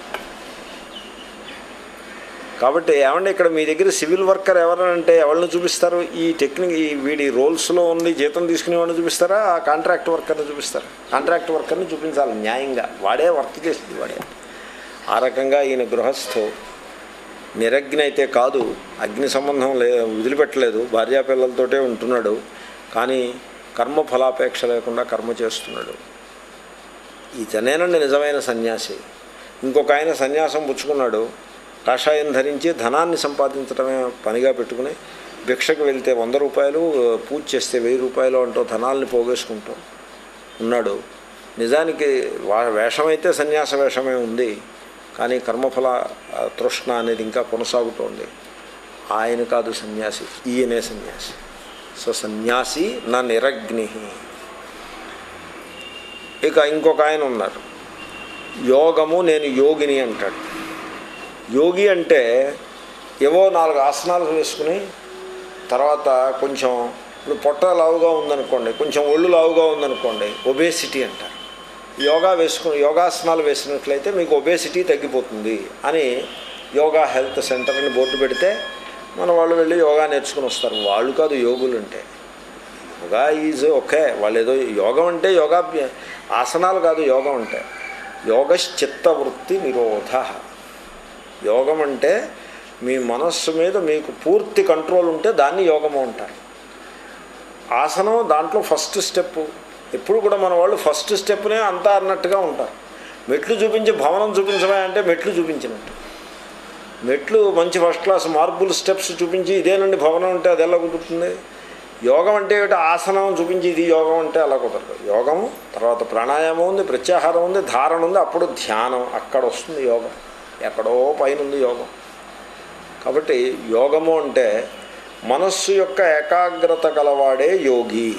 కాబట్టి ఏమంటే ఇక్కడ మీ దగ్గర సివిల్ వర్కర్ ఎవరంటే ఎవరిని చూపిస్తారు? ఈ టెక్నిక్ ఈ వీడి రోల్స్లో ఉండి జీతం తీసుకునేవాడిని చూపిస్తారా, ఆ కాంట్రాక్ట్ వర్కర్ని చూపిస్తారా? కాంట్రాక్ట్ వర్కర్ని చూపించాలి న్యాయంగా, వాడే వర్క్ చేసేది వాడే. ఆ రకంగా ఈయన గృహస్థు నిరగ్ని అయితే కాదు, అగ్ని సంబంధం లే వదిలిపెట్టలేదు, భార్యాపిల్లలతోటే ఉంటున్నాడు, కానీ కర్మ ఫలాపేక్ష లేకుండా కర్మ చేస్తున్నాడు. ఇతనేనండి నిజమైన సన్యాసి. ఇంకొక ఆయన సన్యాసం పుచ్చుకున్నాడు, కాషాయం ధరించి ధనాన్ని సంపాదించడమే పనిగా పెట్టుకుని భిక్షకు వెళ్తే వంద రూపాయలు, పూజ చేస్తే వెయ్యి రూపాయలు అంటూ ధనాల్ని పోగేసుకుంటూ ఉన్నాడు. నిజానికి వేషమైతే సన్యాస వేషమే ఉంది, కానీ కర్మఫల తృష్ణ అనేది ఇంకా కొనసాగుతోంది. ఆయన కాదు సన్యాసి, ఈయనే సన్యాసి. సో సన్యాసి నా నిరగ్ని. ఇక ఇంకొక ఆయన ఉన్నారు, యోగము నేను యోగిని అంటాడు. యోగి అంటే ఏవో నాలుగు ఆసనాలు వేసుకుని తర్వాత కొంచెం ఇప్పుడు పొట్ట లావుగా ఉందనుకోండి, కొంచెం ఒళ్ళు లావుగా ఉందనుకోండి, ఒబేసిటీ అంటారు. యోగా వేసుకుని యోగాసనాలు వేసినట్లయితే మీకు ఒబేసిటీ తగ్గిపోతుంది అని యోగా హెల్త్ సెంటర్ అని బోర్డు పెడితే మన వాళ్ళు వెళ్ళి యోగా నేర్చుకుని వస్తారు. వాళ్ళు కాదు యోగులు అంటే. యోగా ఈజ్ ఓకే, వాళ్ళు ఏదో యోగం అంటే యోగా ఆసనాలు కాదు యోగం అంటే. యోగశ్చిత్తవృత్తి నిరోధ. యోగం అంటే మీ మనస్సు మీద మీకు పూర్తి కంట్రోల్ ఉంటే దాన్ని యోగము అంటారు. ఆసనం దాంట్లో ఫస్ట్ స్టెప్. ఎప్పుడు కూడా మన వాళ్ళు ఫస్ట్ స్టెప్నే అంతా అన్నట్టుగా ఉంటారు. మెట్లు చూపించి భవనం చూపించమే అంటే మెట్లు చూపించినట్టు. మెట్లు మంచి ఫస్ట్ క్లాస్ మార్బుల్ స్టెప్స్ చూపించి ఇదేనండి భవనం అంటే అది ఎలా కుదురుతుంది? యోగం అంటే ఆసనం చూపించి ఇది యోగం అంటే అలా కుదరదు. యోగము తర్వాత ప్రాణాయామం ఉంది, ప్రత్యాహారం ఉంది, ధారణ ఉంది, అప్పుడు ధ్యానం, అక్కడ వస్తుంది యోగం. ఎక్కడో పైన ఉంది యోగం. కాబట్టి యోగము అంటే మనస్సు యొక్క ఏకాగ్రత గలవాడే యోగి.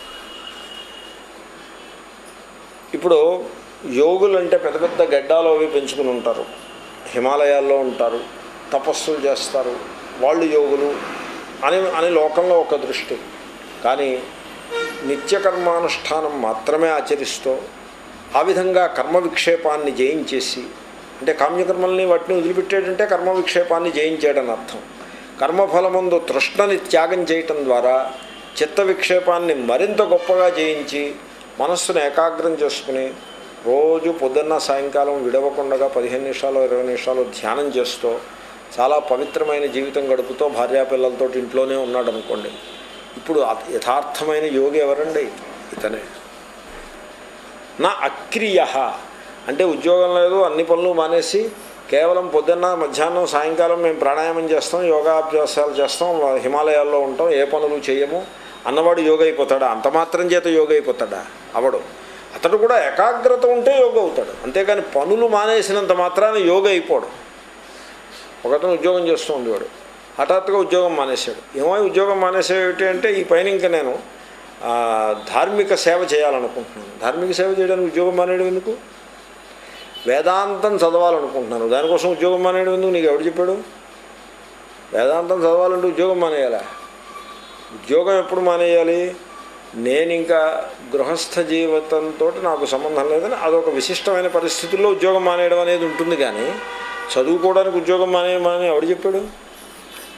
ఇప్పుడు యోగులు అంటే పెద్ద పెద్ద గడ్డాలు అవి పెంచుకుని ఉంటారు, హిమాలయాల్లో ఉంటారు, తపస్సులు చేస్తారు, వాళ్ళు యోగులు అని అని లోకంలో ఒక దృష్టి. కానీ నిత్యకర్మానుష్ఠానం మాత్రమే ఆచరిస్తూ ఆ విధంగా కర్మ విక్షేపాన్ని జయించేసి, అంటే కామ్యకర్మల్ని వాటిని వదిలిపెట్టేటంటే కర్మ విక్షేపాన్ని జయించేయడని అర్థం. కర్మఫలమందు తృష్ణని త్యాగం చేయటం ద్వారా చిత్త విక్షేపాన్ని మరింత గొప్పగా జయించి మనస్సును ఏకాగ్రం చేసుకుని రోజు పొద్దున్న సాయంకాలం విడవకుండా పదిహేను నిమిషాలు ఇరవై నిమిషాలు ధ్యానం చేస్తూ చాలా పవిత్రమైన జీవితం గడుపుతూ భార్యాపిల్లలతో ఇంట్లోనే ఉన్నాడు అనుకోండి. ఇప్పుడు యథార్థమైన యోగి ఎవరండి? ఇతనే. నా అక్రియ అంటే ఉద్యోగం లేదు, అన్ని పనులు మానేసి కేవలం పొద్దున్న మధ్యాహ్నం సాయంకాలం మేము ప్రాణాయామం చేస్తాం, యోగాభ్యాసాలు చేస్తాం, హిమాలయాల్లో ఉంటాం, ఏ పనులు చేయము అన్నవాడు యోగ అయిపోతాడా? అంత మాత్రం చేత యోగ అయిపోతాడా? అవడు. అతడు కూడా ఏకాగ్రత ఉంటే యోగ అవుతాడు, అంతేకాని పనులు మానేసినంత మాత్రాన యోగ అయిపోడు. ఒకతను ఉద్యోగం చేస్తూ ఉండేవాడు, హఠాత్తుగా ఉద్యోగం మానేశాడు. ఏమో ఉద్యోగం మానేసేటి అంటే ఈ పైన ఇంకా నేను ధార్మిక సేవ చేయాలనుకుంటున్నాను. ధార్మిక సేవ చేయడానికి ఉద్యోగం మానేయడం ఎందుకు? వేదాంతం చదవాలనుకుంటున్నాను, దానికోసం ఉద్యోగం మానేయడం ఎందుకు? నీకు ఎవడు చెప్పాడు? వేదాంతం చదవాలంటే ఉద్యోగం మానేయాలా? ఉద్యోగం ఎప్పుడు మానేయాలి? నేను ఇంకా గృహస్థ జీవితంతో నాకు సంబంధం లేదని అదొక విశిష్టమైన పరిస్థితుల్లో ఉద్యోగం మానేయడం అనేది ఉంటుంది. కానీ చదువుకోవడానికి ఉద్యోగం మానేయమని ఎవడు చెప్పాడు?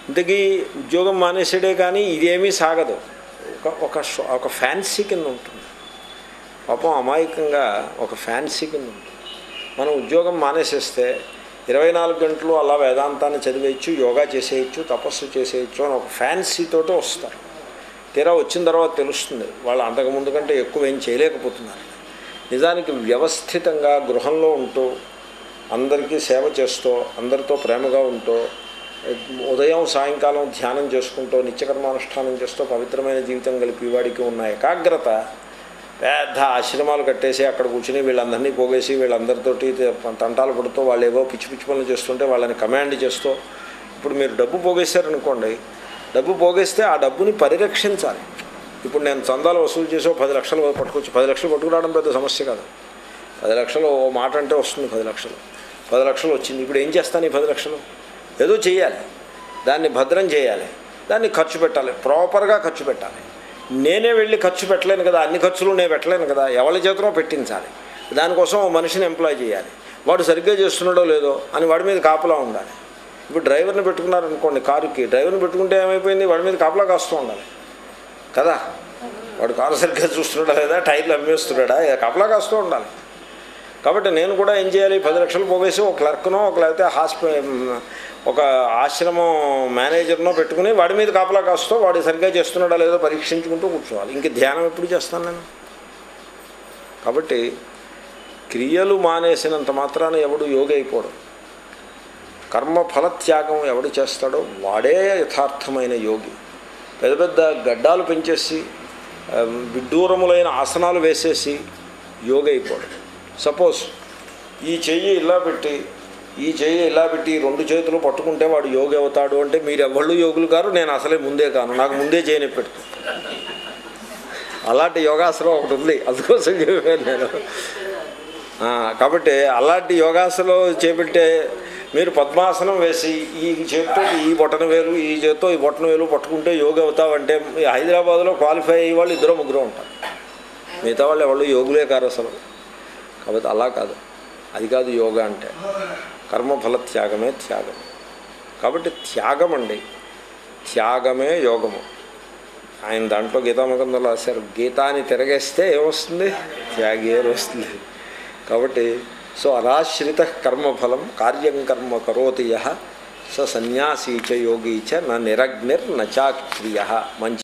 ఇంతకీ ఉద్యోగం మానేసాడే కానీ ఇదేమీ సాగదు, ఒక ఒక ఒక ఫ్యాన్సీ కింద ఉంటుంది. పాపం అమాయకంగా ఒక ఫ్యాన్సీ కింద ఉంటుంది. మనం ఉద్యోగం మానేసేస్తే ఇరవై నాలుగు గంటలు అలా వేదాంతాన్ని చదివేయచ్చు, యోగా చేసేయచ్చు, తపస్సు చేసేయచ్చు అని ఒక ఫ్యాన్సీతోటే వస్తారు. తీరా వచ్చిన తర్వాత తెలుస్తుంది వాళ్ళు అంతకుముందు కంటే ఎక్కువ ఏం చేయలేకపోతున్నారు. నిజానికి వ్యవస్థితంగా గృహంలో ఉంటూ అందరికీ సేవ చేస్తూ అందరితో ప్రేమగా ఉంటూ ఉదయం సాయంకాలం ధ్యానం చేసుకుంటూ నిత్యకర్మానుష్ఠానం చేస్తూ పవిత్రమైన జీవితం గలిపి వాడికి ఉన్న ఏకాగ్రత పెద్ద ఆశ్రమాలు కట్టేసి అక్కడ కూర్చుని వీళ్ళందరినీ పోగేసి వీళ్ళందరితోటి తంటాలు పడుతూ వాళ్ళు ఏవో పిచ్చి పిచ్చి పనులు చేస్తుంటే వాళ్ళని కమాండ్ చేస్తూ, ఇప్పుడు మీరు డబ్బు పోగేశారనుకోండి, డబ్బు పోగేస్తే ఆ డబ్బుని పరిరక్షించాలి. ఇప్పుడు నేను చందాలు వసూలు చేసో పది లక్షలు పట్టుకొచ్చి పది లక్షలు పట్టుకురావడం పెద్ద సమస్య కాదు. పది లక్షలు ఓ మాట అంటే వస్తుంది, పది లక్షలు పది లక్షలు వచ్చింది. ఇప్పుడు ఏం చేస్తాను ఈ పది లక్షలు? ఏదో చేయాలి, దాన్ని భద్రం చేయాలి, దాన్ని ఖర్చు పెట్టాలి, ప్రాపర్గా ఖర్చు పెట్టాలి. నేనే వెళ్ళి ఖర్చు పెట్టలేను కదా, అన్ని ఖర్చులు నేను పెట్టలేను కదా, ఎవరి చేతనో పెట్టించాలి. దానికోసం ఓ మనిషిని ఎంప్లాయ్ చేయాలి. వాడు సరిగ్గా చేస్తున్నాడో లేదో అని వాడి మీద కాపలా ఉండాలి. ఇప్పుడు డ్రైవర్ని పెట్టుకున్నారనుకోండి, కారుకి డ్రైవర్ని పెట్టుకుంటే ఏమైపోయింది, వాడి మీద కాపలా కాస్తూ ఉండాలి కదా. వాడు కారు సరిగ్గా చూస్తున్నాడా లేదా, టైర్లు అమ్మేస్తున్నాడా, కాపలా కాస్తూ ఉండాలి. కాబట్టి నేను కూడా ఏం చేయాలి, పది లక్షలు పోగేసి ఒక క్లర్క్నో ఒక లేకపోతే హాస్పిటల్ ఒక ఆశ్రమం మేనేజర్నో పెట్టుకుని వాడి మీద కాపలా కాస్తూ వాడు సరిగ్గా చేస్తున్నాడా లేదో పరీక్షించుకుంటూ కూర్చోవాలి. ఇంక ధ్యానం ఎప్పుడు చేస్తాను నేను? కాబట్టి క్రియలు మానేసినంత మాత్రాన ఎవడు యోగి అయిపోవడం. కర్మ ఫలత్యాగం ఎవడు చేస్తాడో వాడే యథార్థమైన యోగి. పెద్ద పెద్ద గడ్డాలు పెంచేసి విడ్డూరములైన ఆసనాలు వేసేసి యోగి అయిపోవడం. సపోజ్ ఈ చెయ్యి ఇలా పెట్టి ఈ చెయ్యి ఇలా పెట్టి రెండు చేతులు పట్టుకుంటే వాడు యోగి అవుతాడు అంటే మీరు ఎవళ్ళు యోగులు కారు, నేను అసలే ముందే కాను, నాకు ముందే చేయని పెట్టు. అలాంటి యోగాసనం ఒకటి ఉంది, అందుకోసం చెప్పాను నేను. కాబట్టి అలాంటి యోగాసనం చేపట్టే మీరు పద్మాసనం వేసి ఈ చేతితో ఈ బొటన వేలు ఈ చేతితో ఈ బొటన వేలు పట్టుకుంటే యోగి అవుతావంటే హైదరాబాద్లో క్వాలిఫై అయ్యే వాళ్ళు ఇద్దరు ముగ్గురు ఉంటారు, మిగతా వాళ్ళు ఎవరు యోగులే కారు అసలు. కాబట్టి అలా కాదు, అది కాదు యోగా అంటే. కర్మఫల త్యాగమే త్యాగం. కాబట్టి త్యాగం అండి, త్యాగమే యోగము. ఆయన దాంట్లో గీతామకంలో రాశారు, గీతాని తిరగేస్తే ఏమొస్తుంది, త్యాగేరు వస్తుంది. కాబట్టి సో అరాశ్రిత కర్మఫలం కార్యం కర్మ కరోతి యః స సన్యాసీ చ యోగీ చ న నిరగ్నిర్ నచాక్రియ. మంచి